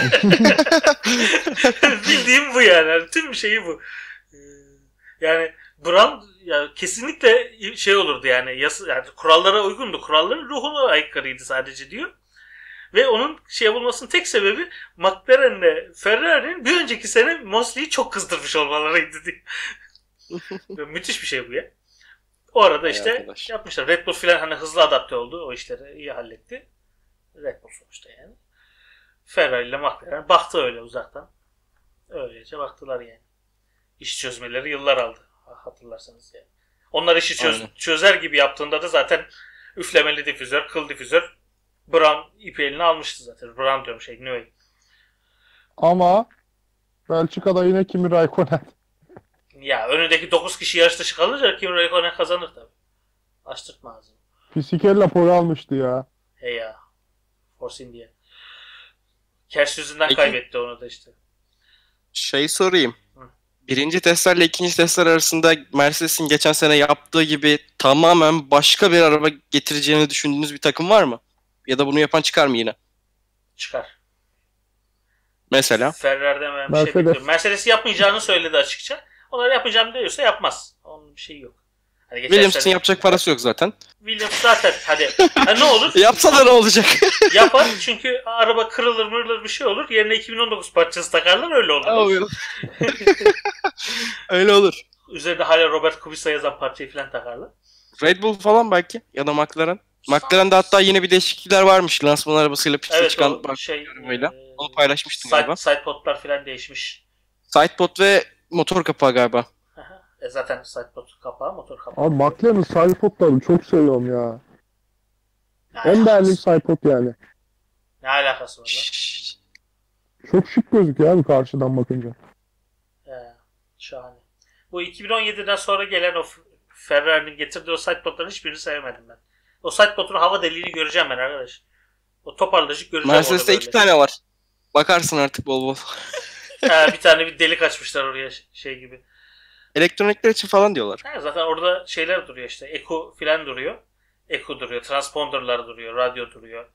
[SPEAKER 1] Bildiğim bu yani. Yani tüm şeyi bu. E, yani Brown ya kesinlikle şey olurdu yani, yasa, yani kurallara uygundu. Kuralların ruhuna aykırıydı sadece diyor. Ve onun şey bulmasının tek sebebi McLaren'le Ferrari'nin bir önceki sene Mosley'i çok kızdırmış olmalarıydı diye. Müthiş bir şey bu ya. O arada işte
[SPEAKER 3] arkadaş.
[SPEAKER 1] yapmışlar. Red Bull filan hani hızlı adapte oldu. O işleri iyi halletti. Red Bull sonuçta yani. Ferrari ile McLaren baktı öyle uzaktan. Öylece baktılar yani. İş çözmeleri yıllar aldı. Hatırlarsanız yani. Onlar işi çöz,
[SPEAKER 3] Aynen.
[SPEAKER 1] çözer gibi yaptığında da zaten üflemeli difüzör, kıl difüzör Brown ipi eline almıştı zaten. Brown diyorum şey, Newey.
[SPEAKER 2] Ama Belçika'da yine Kimi Raikkonen.
[SPEAKER 1] Ya önündeki dokuz kişi yarış dışı kalınca Kimi Raikkonen kazanır tabii. Açtırtma ağzını.
[SPEAKER 2] Fisichella pole almıştı ya.
[SPEAKER 1] Hey ya. Force India. Kers yüzünden
[SPEAKER 3] Peki.
[SPEAKER 1] kaybetti onu da işte.
[SPEAKER 3] Şey sorayım.
[SPEAKER 1] Hı.
[SPEAKER 3] Birinci testler ile ikinci testler arasında Mercedes'in geçen sene yaptığı gibi tamamen başka bir araba getireceğini düşündüğünüz bir takım var mı? Ya da bunu yapan çıkar mı yine?
[SPEAKER 1] Çıkar.
[SPEAKER 3] Mesela?
[SPEAKER 1] Ferrari'den ben bir şey
[SPEAKER 2] Mercedes.
[SPEAKER 1] bekliyorum. Mercedes yapmayacağını söyledi açıkça. Onlar yapacağım diyorsa yapmaz. Onun bir şeyi yok. Hani geçen
[SPEAKER 3] Williams'ın
[SPEAKER 1] sene
[SPEAKER 3] yapacak parası yok zaten.
[SPEAKER 1] Williams zaten hadi. Ha, ne olur?
[SPEAKER 3] Yapsa da ne olacak?
[SPEAKER 1] Yapar çünkü araba kırılır mırılır bir şey olur. Yerine iki bin on dokuz parçası takarlar, öyle olur.
[SPEAKER 3] Öyle olur.
[SPEAKER 1] Üzerinde hala Robert Kubica yazan parçayı falan takarlar.
[SPEAKER 3] Red Bull falan belki ya da McLaren. McLaren'de hatta yine bir değişiklikler varmış. Lansman arabasıyla piste
[SPEAKER 1] Evet
[SPEAKER 3] çıkan
[SPEAKER 1] o
[SPEAKER 3] bak
[SPEAKER 1] şey
[SPEAKER 3] arabayla.
[SPEAKER 1] e,
[SPEAKER 3] Onu paylaşmıştın
[SPEAKER 1] side,
[SPEAKER 3] galiba.
[SPEAKER 1] sidepodlar falan değişmiş.
[SPEAKER 3] Sidepod ve motor kapağı galiba.
[SPEAKER 1] Aha. E zaten sidepod kapağı, motor kapağı.
[SPEAKER 2] Abi McLaren'ın sidepodlarını çok seviyorum ya.
[SPEAKER 1] Ne
[SPEAKER 2] En beğendiğim
[SPEAKER 1] alakası,
[SPEAKER 2] sidepod yani.
[SPEAKER 1] ne alakası var lan?
[SPEAKER 3] Şşş.
[SPEAKER 2] Çok şık gözüküyor abi karşıdan bakınca.
[SPEAKER 1] He, şahane. Bu iki bin on yediden sonra gelen o Ferrari'nin getirdiği o sidepodların hiçbirini sevmedim ben. O sidepodun hava deliğini göreceğim ben arkadaş. O toparlayıcı göreceğim
[SPEAKER 3] Mercedes'te
[SPEAKER 1] orada
[SPEAKER 3] iki
[SPEAKER 1] böyle.
[SPEAKER 3] tane var. Bakarsın artık bol bol.
[SPEAKER 1] Ha, bir tane bir delik açmışlar oraya şey gibi.
[SPEAKER 3] Elektronikler için falan diyorlar.
[SPEAKER 1] Ha, zaten orada şeyler duruyor işte. Eco filan duruyor. Eco duruyor. Transponderlar duruyor. Radyo duruyor.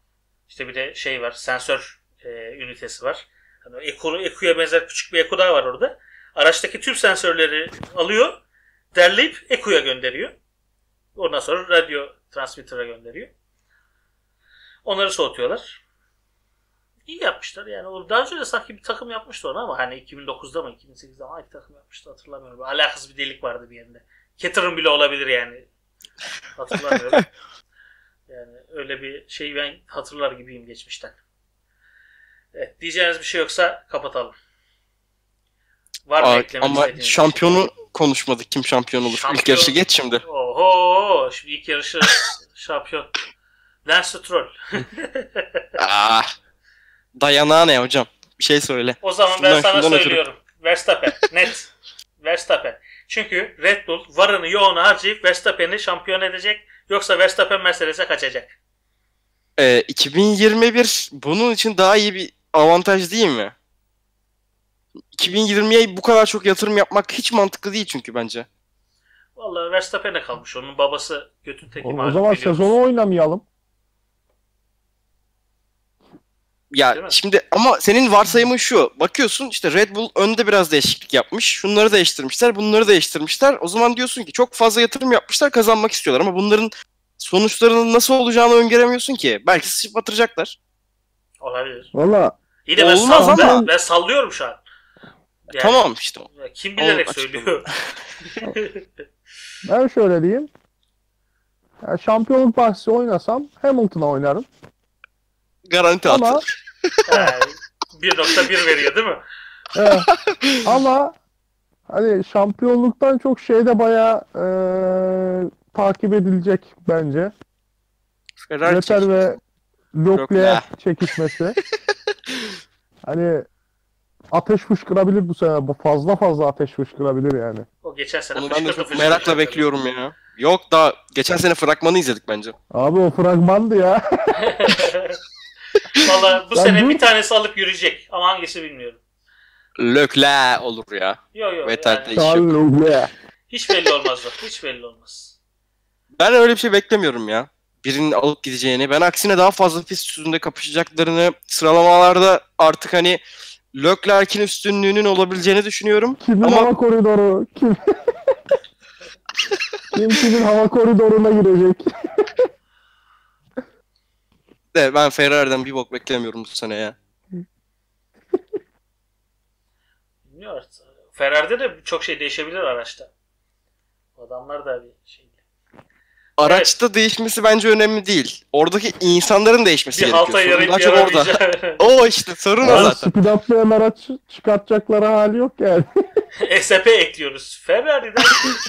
[SPEAKER 1] İşte bir de şey var, sensör e, ünitesi var. Hani Echo, Echo'ya benzer küçük bir Echo daha var orada. Araçtaki tüm sensörleri alıyor, derleyip Echo'ya gönderiyor. Ondan sonra radyo transmitter'a gönderiyor. Onları soğutuyorlar. İyi yapmışlar yani. Daha önce de sanki bir takım yapmıştı onu ama hani iki bin dokuzda mı iki bin sekizde mi hangi takım yapmıştı hatırlamıyorum. Alakasız bir delik vardı bir yerinde. Caterham bile olabilir yani. Hatırlamıyorum. Yani öyle bir şey ben hatırlar gibiyim geçmişten. Evet, diyeceğiniz bir şey yoksa kapatalım. Var mı
[SPEAKER 3] Aa,
[SPEAKER 1] eklemek
[SPEAKER 3] ama
[SPEAKER 1] istediğiniz
[SPEAKER 3] şampiyonu
[SPEAKER 1] şey?
[SPEAKER 3] konuşmadık. Kim şampiyon olur?
[SPEAKER 1] Şampiyon...
[SPEAKER 3] İlk yarışı geç şimdi.
[SPEAKER 1] Oho, şimdi ilk yarışı şampiyon. Lance Stroll.
[SPEAKER 3] Aa, dayanağı ne hocam? Bir şey söyle.
[SPEAKER 1] O zaman ben
[SPEAKER 3] Şundan,
[SPEAKER 1] sana
[SPEAKER 3] şundan
[SPEAKER 1] söylüyorum. Ötürü. Verstappen. Net. Verstappen. Çünkü Red Bull varını yoğunu harcayıp Verstappen'i şampiyon edecek. Yoksa Verstappen Mercedes'e kaçacak.
[SPEAKER 3] Ee, iki bin yirmi bir bunun için daha iyi bir avantaj değil mi? iki bin yirmiye bu kadar çok yatırım yapmak hiç mantıklı değil çünkü bence.
[SPEAKER 1] Vallahi Verstappen'e kalmış. Onun babası götün teki
[SPEAKER 2] O,
[SPEAKER 1] malum
[SPEAKER 2] o zaman
[SPEAKER 1] biliyoruz.
[SPEAKER 2] sezonu oynamayalım.
[SPEAKER 1] Değil
[SPEAKER 3] Ya
[SPEAKER 1] mi?
[SPEAKER 3] şimdi ama senin varsayımın şu. Bakıyorsun işte Red Bull önde biraz değişiklik yapmış. Şunları değiştirmişler, bunları değiştirmişler. O zaman diyorsun ki çok fazla yatırım yapmışlar, kazanmak istiyorlar. Ama bunların sonuçlarının nasıl olacağını öngöremiyorsun ki. Belki sıçıp batıracaklar.
[SPEAKER 1] Olabilir.
[SPEAKER 2] Valla
[SPEAKER 1] İyi de ben,
[SPEAKER 3] Olmaz
[SPEAKER 1] sall- ben,
[SPEAKER 2] ama-
[SPEAKER 1] ben sallıyorum şu an. Yani,
[SPEAKER 3] Tamam işte.
[SPEAKER 1] Kim bilerek
[SPEAKER 3] Onu
[SPEAKER 1] söylüyor.
[SPEAKER 2] ben şöyle diyeyim. Yani şampiyonluk bahsi oynasam Hamilton'a oynarım.
[SPEAKER 3] Garanti
[SPEAKER 2] Ama
[SPEAKER 3] at.
[SPEAKER 1] Yani bir nokta bir veriyor değil mi?
[SPEAKER 2] evet, ama hani şampiyonluktan çok şeyde bayağı eee, takip edilecek bence.
[SPEAKER 3] Ferrari
[SPEAKER 2] Vettel
[SPEAKER 3] çek.
[SPEAKER 2] ve Leclerc
[SPEAKER 3] Leclerc.
[SPEAKER 2] çekişmesi. Hani ateş fışkırabilir bu sene. Bu fazla fazla ateş fışkırabilir yani.
[SPEAKER 1] O geçen sene
[SPEAKER 3] Onu ben de
[SPEAKER 1] fışkırtı
[SPEAKER 3] çok
[SPEAKER 1] fışkırtı
[SPEAKER 3] merakla
[SPEAKER 1] fışkırtı.
[SPEAKER 3] bekliyorum ya. Yok daha geçen sene fragmanı izledik bence.
[SPEAKER 2] Abi o fragmandı ya.
[SPEAKER 1] Valla bu
[SPEAKER 2] Ben
[SPEAKER 1] sene
[SPEAKER 2] dur-
[SPEAKER 1] bir tanesi alıp yürüyecek. Ama hangisi bilmiyorum.
[SPEAKER 3] Leclerc olur ya.
[SPEAKER 1] Yok yok.
[SPEAKER 3] Vettel
[SPEAKER 1] Yani,
[SPEAKER 3] değil.
[SPEAKER 2] Charles Leclerc.
[SPEAKER 1] hiç belli olmaz o. Hiç belli olmaz.
[SPEAKER 3] Ben öyle bir şey beklemiyorum ya. Birinin alıp gideceğini. Ben aksine daha fazla pist üstünde kapışacaklarını, sıralamalarda artık hani Leclerc'in üstünlüğünün olabileceğini düşünüyorum.
[SPEAKER 2] Kimin
[SPEAKER 3] Ama-
[SPEAKER 2] hava koridoru? Kim? Kim kimin hava koridoruna girecek?
[SPEAKER 3] De ben Ferrari'den bir bok beklemiyorum bu sene ya.
[SPEAKER 1] Bilmiyorum. Ferrari'de de çok şey değişebilir araçta. Adamlar da bir şey.
[SPEAKER 3] Araçta değişmesi bence önemli değil. Oradaki insanların değişmesi
[SPEAKER 1] Bir
[SPEAKER 3] gerekiyor.
[SPEAKER 1] halta
[SPEAKER 3] Sorun
[SPEAKER 1] yarayıp
[SPEAKER 3] daha çok orada.
[SPEAKER 1] yaramayacağı.
[SPEAKER 3] O işte sorun o
[SPEAKER 2] Yani
[SPEAKER 3] zaten.
[SPEAKER 2] speed up'layan araç çıkartacakları hali yok yani.
[SPEAKER 1] S P ekliyoruz. Ferrari'den.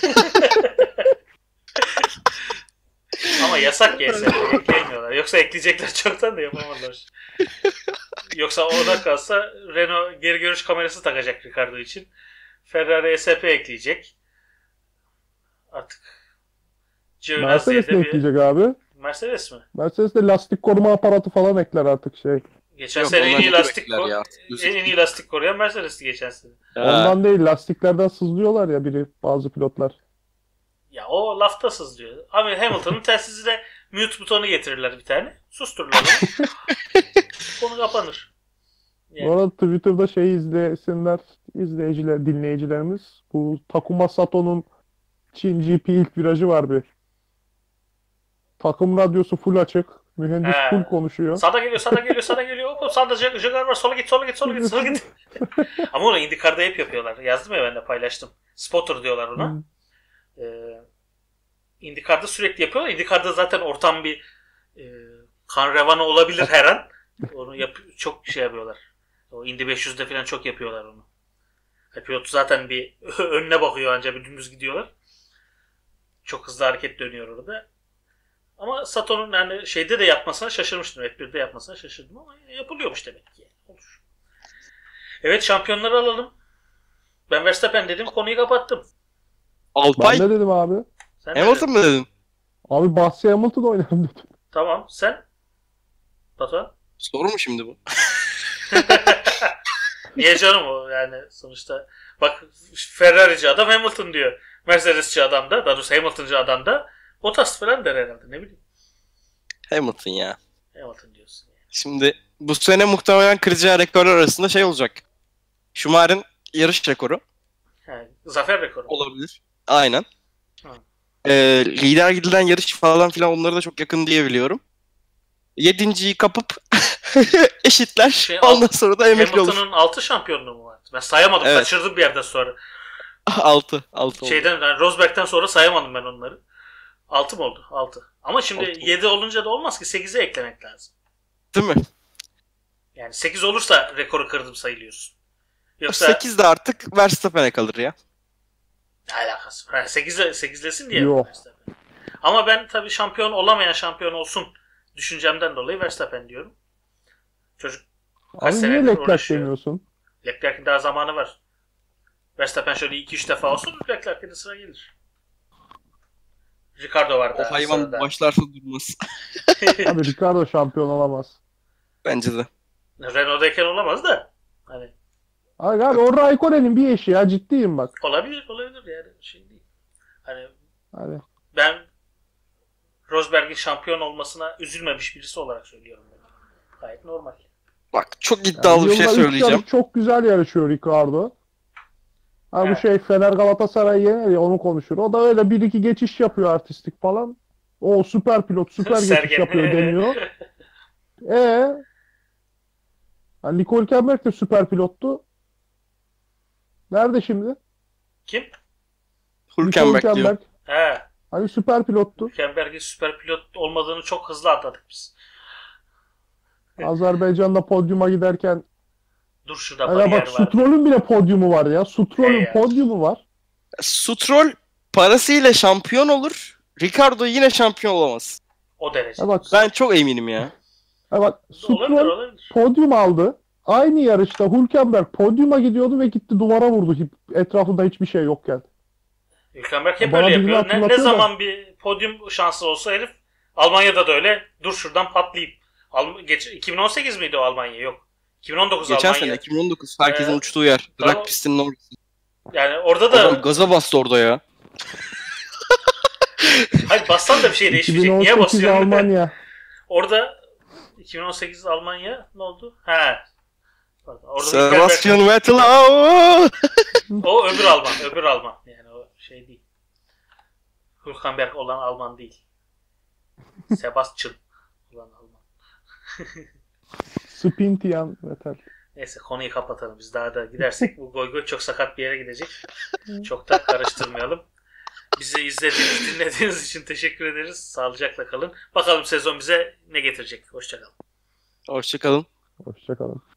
[SPEAKER 1] Ama yasak ya S P. Ekleyemiyorlar. Yoksa ekleyecekler çoktan da yapamazlar. Yoksa ona kalsa Renault geri görüş kamerası takacak Ricardo için. Ferrari S P ekleyecek. Artık
[SPEAKER 2] Mercedes
[SPEAKER 1] Giovinazzi'ye
[SPEAKER 2] ne
[SPEAKER 1] de bir...
[SPEAKER 2] ekleyecek abi?
[SPEAKER 1] Mercedes mi?
[SPEAKER 2] Mercedes de lastik koruma aparatı falan ekler artık şey.
[SPEAKER 1] Geçen
[SPEAKER 3] Yok,
[SPEAKER 1] sene en
[SPEAKER 3] onlar
[SPEAKER 1] iyi
[SPEAKER 3] ne
[SPEAKER 1] lastik
[SPEAKER 3] bekler
[SPEAKER 1] ko-
[SPEAKER 3] ya?
[SPEAKER 1] en, en iyi lastik koruyan Mercedes'ti geçen sene.
[SPEAKER 3] Ha.
[SPEAKER 2] Ondan değil, lastiklerden sızlıyorlar ya biri bazı pilotlar.
[SPEAKER 1] Ya o lafta sızlıyor. Ama Hamilton'ın telsizine mute butonu getirirler bir tane. Sustururlar onu. Konu kapanır. Yani.
[SPEAKER 2] Bu arada Twitter'da şey izlesinler, izleyiciler, dinleyicilerimiz. Bu Takuma Sato'nun Çin G P ilk virajı var bir. Takım radyosu full açık. Mühendis
[SPEAKER 1] He.
[SPEAKER 2] full konuşuyor.
[SPEAKER 1] Sağda geliyor, sağda geliyor, sağda geliyor. Hop hop sağda Jag- Jaguar var. Sola git, sola git, sola git, sola git. Ama onu IndyCar'da hep yapıyorlar. Yazdım ya ben de paylaştım. Spotter diyorlar ona.
[SPEAKER 2] Hı.
[SPEAKER 1] Ee, IndyCar'da sürekli yapıyorlar. IndyCar'da zaten ortam bir e, kan revanı olabilir her an. Onu yap çok şey yapıyorlar. O Indy beş yüzde falan çok yapıyorlar onu. E, pilot zaten bir önüne bakıyor anca bir dümdüz gidiyorlar. Çok hızlı hareket dönüyor orada. Ama Sato'nun yani şeyde de yapmasına şaşırmıştım. F bir'de yapmasına şaşırdım ama yapılıyormuş demek ki. Olur. Evet, şampiyonları alalım. Ben Verstappen dedim, konuyu kapattım.
[SPEAKER 3] Alpay
[SPEAKER 2] Ben ne dedim abi?
[SPEAKER 1] Sen ne
[SPEAKER 3] Hamilton
[SPEAKER 1] dedin?
[SPEAKER 3] mı dedin?
[SPEAKER 2] Abi bahsi Hamilton oynarım dedim.
[SPEAKER 1] Tamam, sen? Batuhan?
[SPEAKER 3] Soru mu şimdi bu?
[SPEAKER 1] Niye canım o yani sonuçta. Bak Ferrari'ci adam Hamilton diyor. Mercedes'ci adam da, daha doğrusu Hamilton'cı adam da Bottas falan der herhalde, ne bileyim.
[SPEAKER 3] Hamilton ya.
[SPEAKER 1] Hamilton diyorsun yani.
[SPEAKER 3] Şimdi bu sene muhtemelen kıracağı rekorlar arasında şey olacak. Schumacher'in yarış rekoru
[SPEAKER 1] He, zafer rekoru.
[SPEAKER 3] olabilir. Aynen.
[SPEAKER 1] Hı.
[SPEAKER 3] Ee, lider gidilen yarış falan filan onlara da çok yakın diye biliyorum. Yedinciyi kapıp eşitler.
[SPEAKER 1] Şey,
[SPEAKER 3] Ondan
[SPEAKER 1] alt-
[SPEAKER 3] sonra da emekli olur.
[SPEAKER 1] Hamilton'ın altı şampiyonluğu mu vardı? Ben sayamadım.
[SPEAKER 3] Evet.
[SPEAKER 1] Kaçırdım bir yerden sonra.
[SPEAKER 3] Altı. Altı oldu.
[SPEAKER 1] Şeyden yani Rosberg'ten sonra sayamadım ben onları. altı mı oldu? altı. Ama şimdi
[SPEAKER 3] Altı oldu.
[SPEAKER 1] yedi olunca da olmaz ki sekize eklemek lazım.
[SPEAKER 3] Değil mi?
[SPEAKER 1] Yani sekiz olursa rekoru kırdım sayılıyorsun. Yoksa
[SPEAKER 3] sekiz de artık Verstappen'e kalır ya.
[SPEAKER 1] ne alakası var? Yani sekizle, sekizlesin diye.
[SPEAKER 2] Yok.
[SPEAKER 1] Verstappen. Ama ben tabii şampiyon olamayan şampiyon olsun düşüncemden dolayı Verstappen diyorum. Çocuk kaç
[SPEAKER 2] Abi niye
[SPEAKER 1] senedir
[SPEAKER 2] Leclerc
[SPEAKER 1] uğraşıyor.
[SPEAKER 2] demiyorsun?
[SPEAKER 1] Leclerc'in daha zamanı var. Verstappen şöyle iki üç defa olsun Leclerc'e de sıra gelir. Ricardo var
[SPEAKER 3] O
[SPEAKER 1] daha
[SPEAKER 3] hayvan
[SPEAKER 1] sırada.
[SPEAKER 3] başlarsa durmaz.
[SPEAKER 2] Abi Ricardo şampiyon olamaz.
[SPEAKER 3] Bence de.
[SPEAKER 1] Renault'dayken olamaz da. Hani
[SPEAKER 2] Abi, abi o Raikkonen'in bir eşi ya, ciddiyim bak.
[SPEAKER 1] olabilir olabilir yani şey değil. Hani
[SPEAKER 2] Hani
[SPEAKER 1] ben Rosberg'in şampiyon olmasına üzülmemiş birisi olarak söylüyorum. bunu. Gayet normal.
[SPEAKER 3] Bak çok
[SPEAKER 2] yani
[SPEAKER 3] iddialı bir şey
[SPEAKER 2] yılda üç
[SPEAKER 3] söyleyeceğim.
[SPEAKER 2] yarış çok güzel yarışıyor Ricardo. Ha bu
[SPEAKER 1] Evet.
[SPEAKER 2] şey Fener Galatasaray yener ya, onu konuşur. O da öyle bir iki geçiş yapıyor artistik falan. O süper pilot, süper geçiş
[SPEAKER 1] Sergen.
[SPEAKER 2] yapıyor deniyor. E hani Nicole Hülkenberg de süper pilottu. Nerede şimdi?
[SPEAKER 1] Kim?
[SPEAKER 3] Hülkenberg diyor.
[SPEAKER 1] He.
[SPEAKER 2] Hani süper pilottu.
[SPEAKER 1] Hülkenberg'in süper pilot olmadığını çok hızlı atladık biz.
[SPEAKER 2] Azerbaycan'da podyuma giderken.
[SPEAKER 1] Dur şurada
[SPEAKER 2] Hala
[SPEAKER 1] bariyer
[SPEAKER 2] bak
[SPEAKER 1] var.
[SPEAKER 2] Stroll'ün bile podyumu var ya.
[SPEAKER 1] Hey
[SPEAKER 2] Stroll'ün
[SPEAKER 1] ya.
[SPEAKER 2] podyumu var.
[SPEAKER 3] Stroll parasıyla şampiyon olur. Ricardo yine şampiyon olamaz.
[SPEAKER 1] O derece.
[SPEAKER 2] Ha bak,
[SPEAKER 3] Ben çok eminim ya.
[SPEAKER 2] ha bak
[SPEAKER 1] Olabilir
[SPEAKER 2] Stroll
[SPEAKER 1] olabilir.
[SPEAKER 2] podyum aldı. Aynı yarışta Hülkenberg podyuma gidiyordu ve gitti duvara vurdu. Hip- Etrafında hiçbir şey yokken.
[SPEAKER 1] Hülkenberg hep
[SPEAKER 2] Bana
[SPEAKER 1] öyle
[SPEAKER 2] birini
[SPEAKER 1] yapıyor. Ne, ne
[SPEAKER 2] hatırlatıyor da.
[SPEAKER 1] zaman bir podyum şansı olsa herif Almanya'da da öyle dur şuradan patlayayım. Alm geç, iki bin on sekiz miydi o Almanya? Yok. iki bin on dokuz
[SPEAKER 3] Geçen
[SPEAKER 1] Almanya.
[SPEAKER 3] sene iki bin on dokuz herkesin
[SPEAKER 1] Ee,
[SPEAKER 3] uçtuğu yer.
[SPEAKER 1] tamam.
[SPEAKER 3] Drag pistinin orası.
[SPEAKER 1] Yani orada da
[SPEAKER 3] Adam gaza bastı orada ya.
[SPEAKER 1] hayır bassan da bir şey değişmeyecek. Niye
[SPEAKER 2] iki bin on sekiz
[SPEAKER 1] basıyorsun?
[SPEAKER 2] Almanya.
[SPEAKER 1] Orada iki bin on sekiz Almanya ne oldu? He. Bak, orada Hülkenberg-
[SPEAKER 3] Sebastian Vettel. aa!
[SPEAKER 1] o öbür Alman. Öbür Alman. Yani o şey değil. Hülkenberg olan Alman değil. Sebastian olan Alman.
[SPEAKER 2] Spintian Vettel.
[SPEAKER 1] Neyse konuyu kapatalım. Biz daha da gidersek bu goy goy çok sakat bir yere gidecek. Çok da karıştırmayalım. Bizi izlediğiniz, dinlediğiniz için teşekkür ederiz. Sağlıcakla kalın. Bakalım sezon bize ne getirecek. Hoşçakalın.
[SPEAKER 3] Hoşçakalın.
[SPEAKER 2] Hoşçakalın.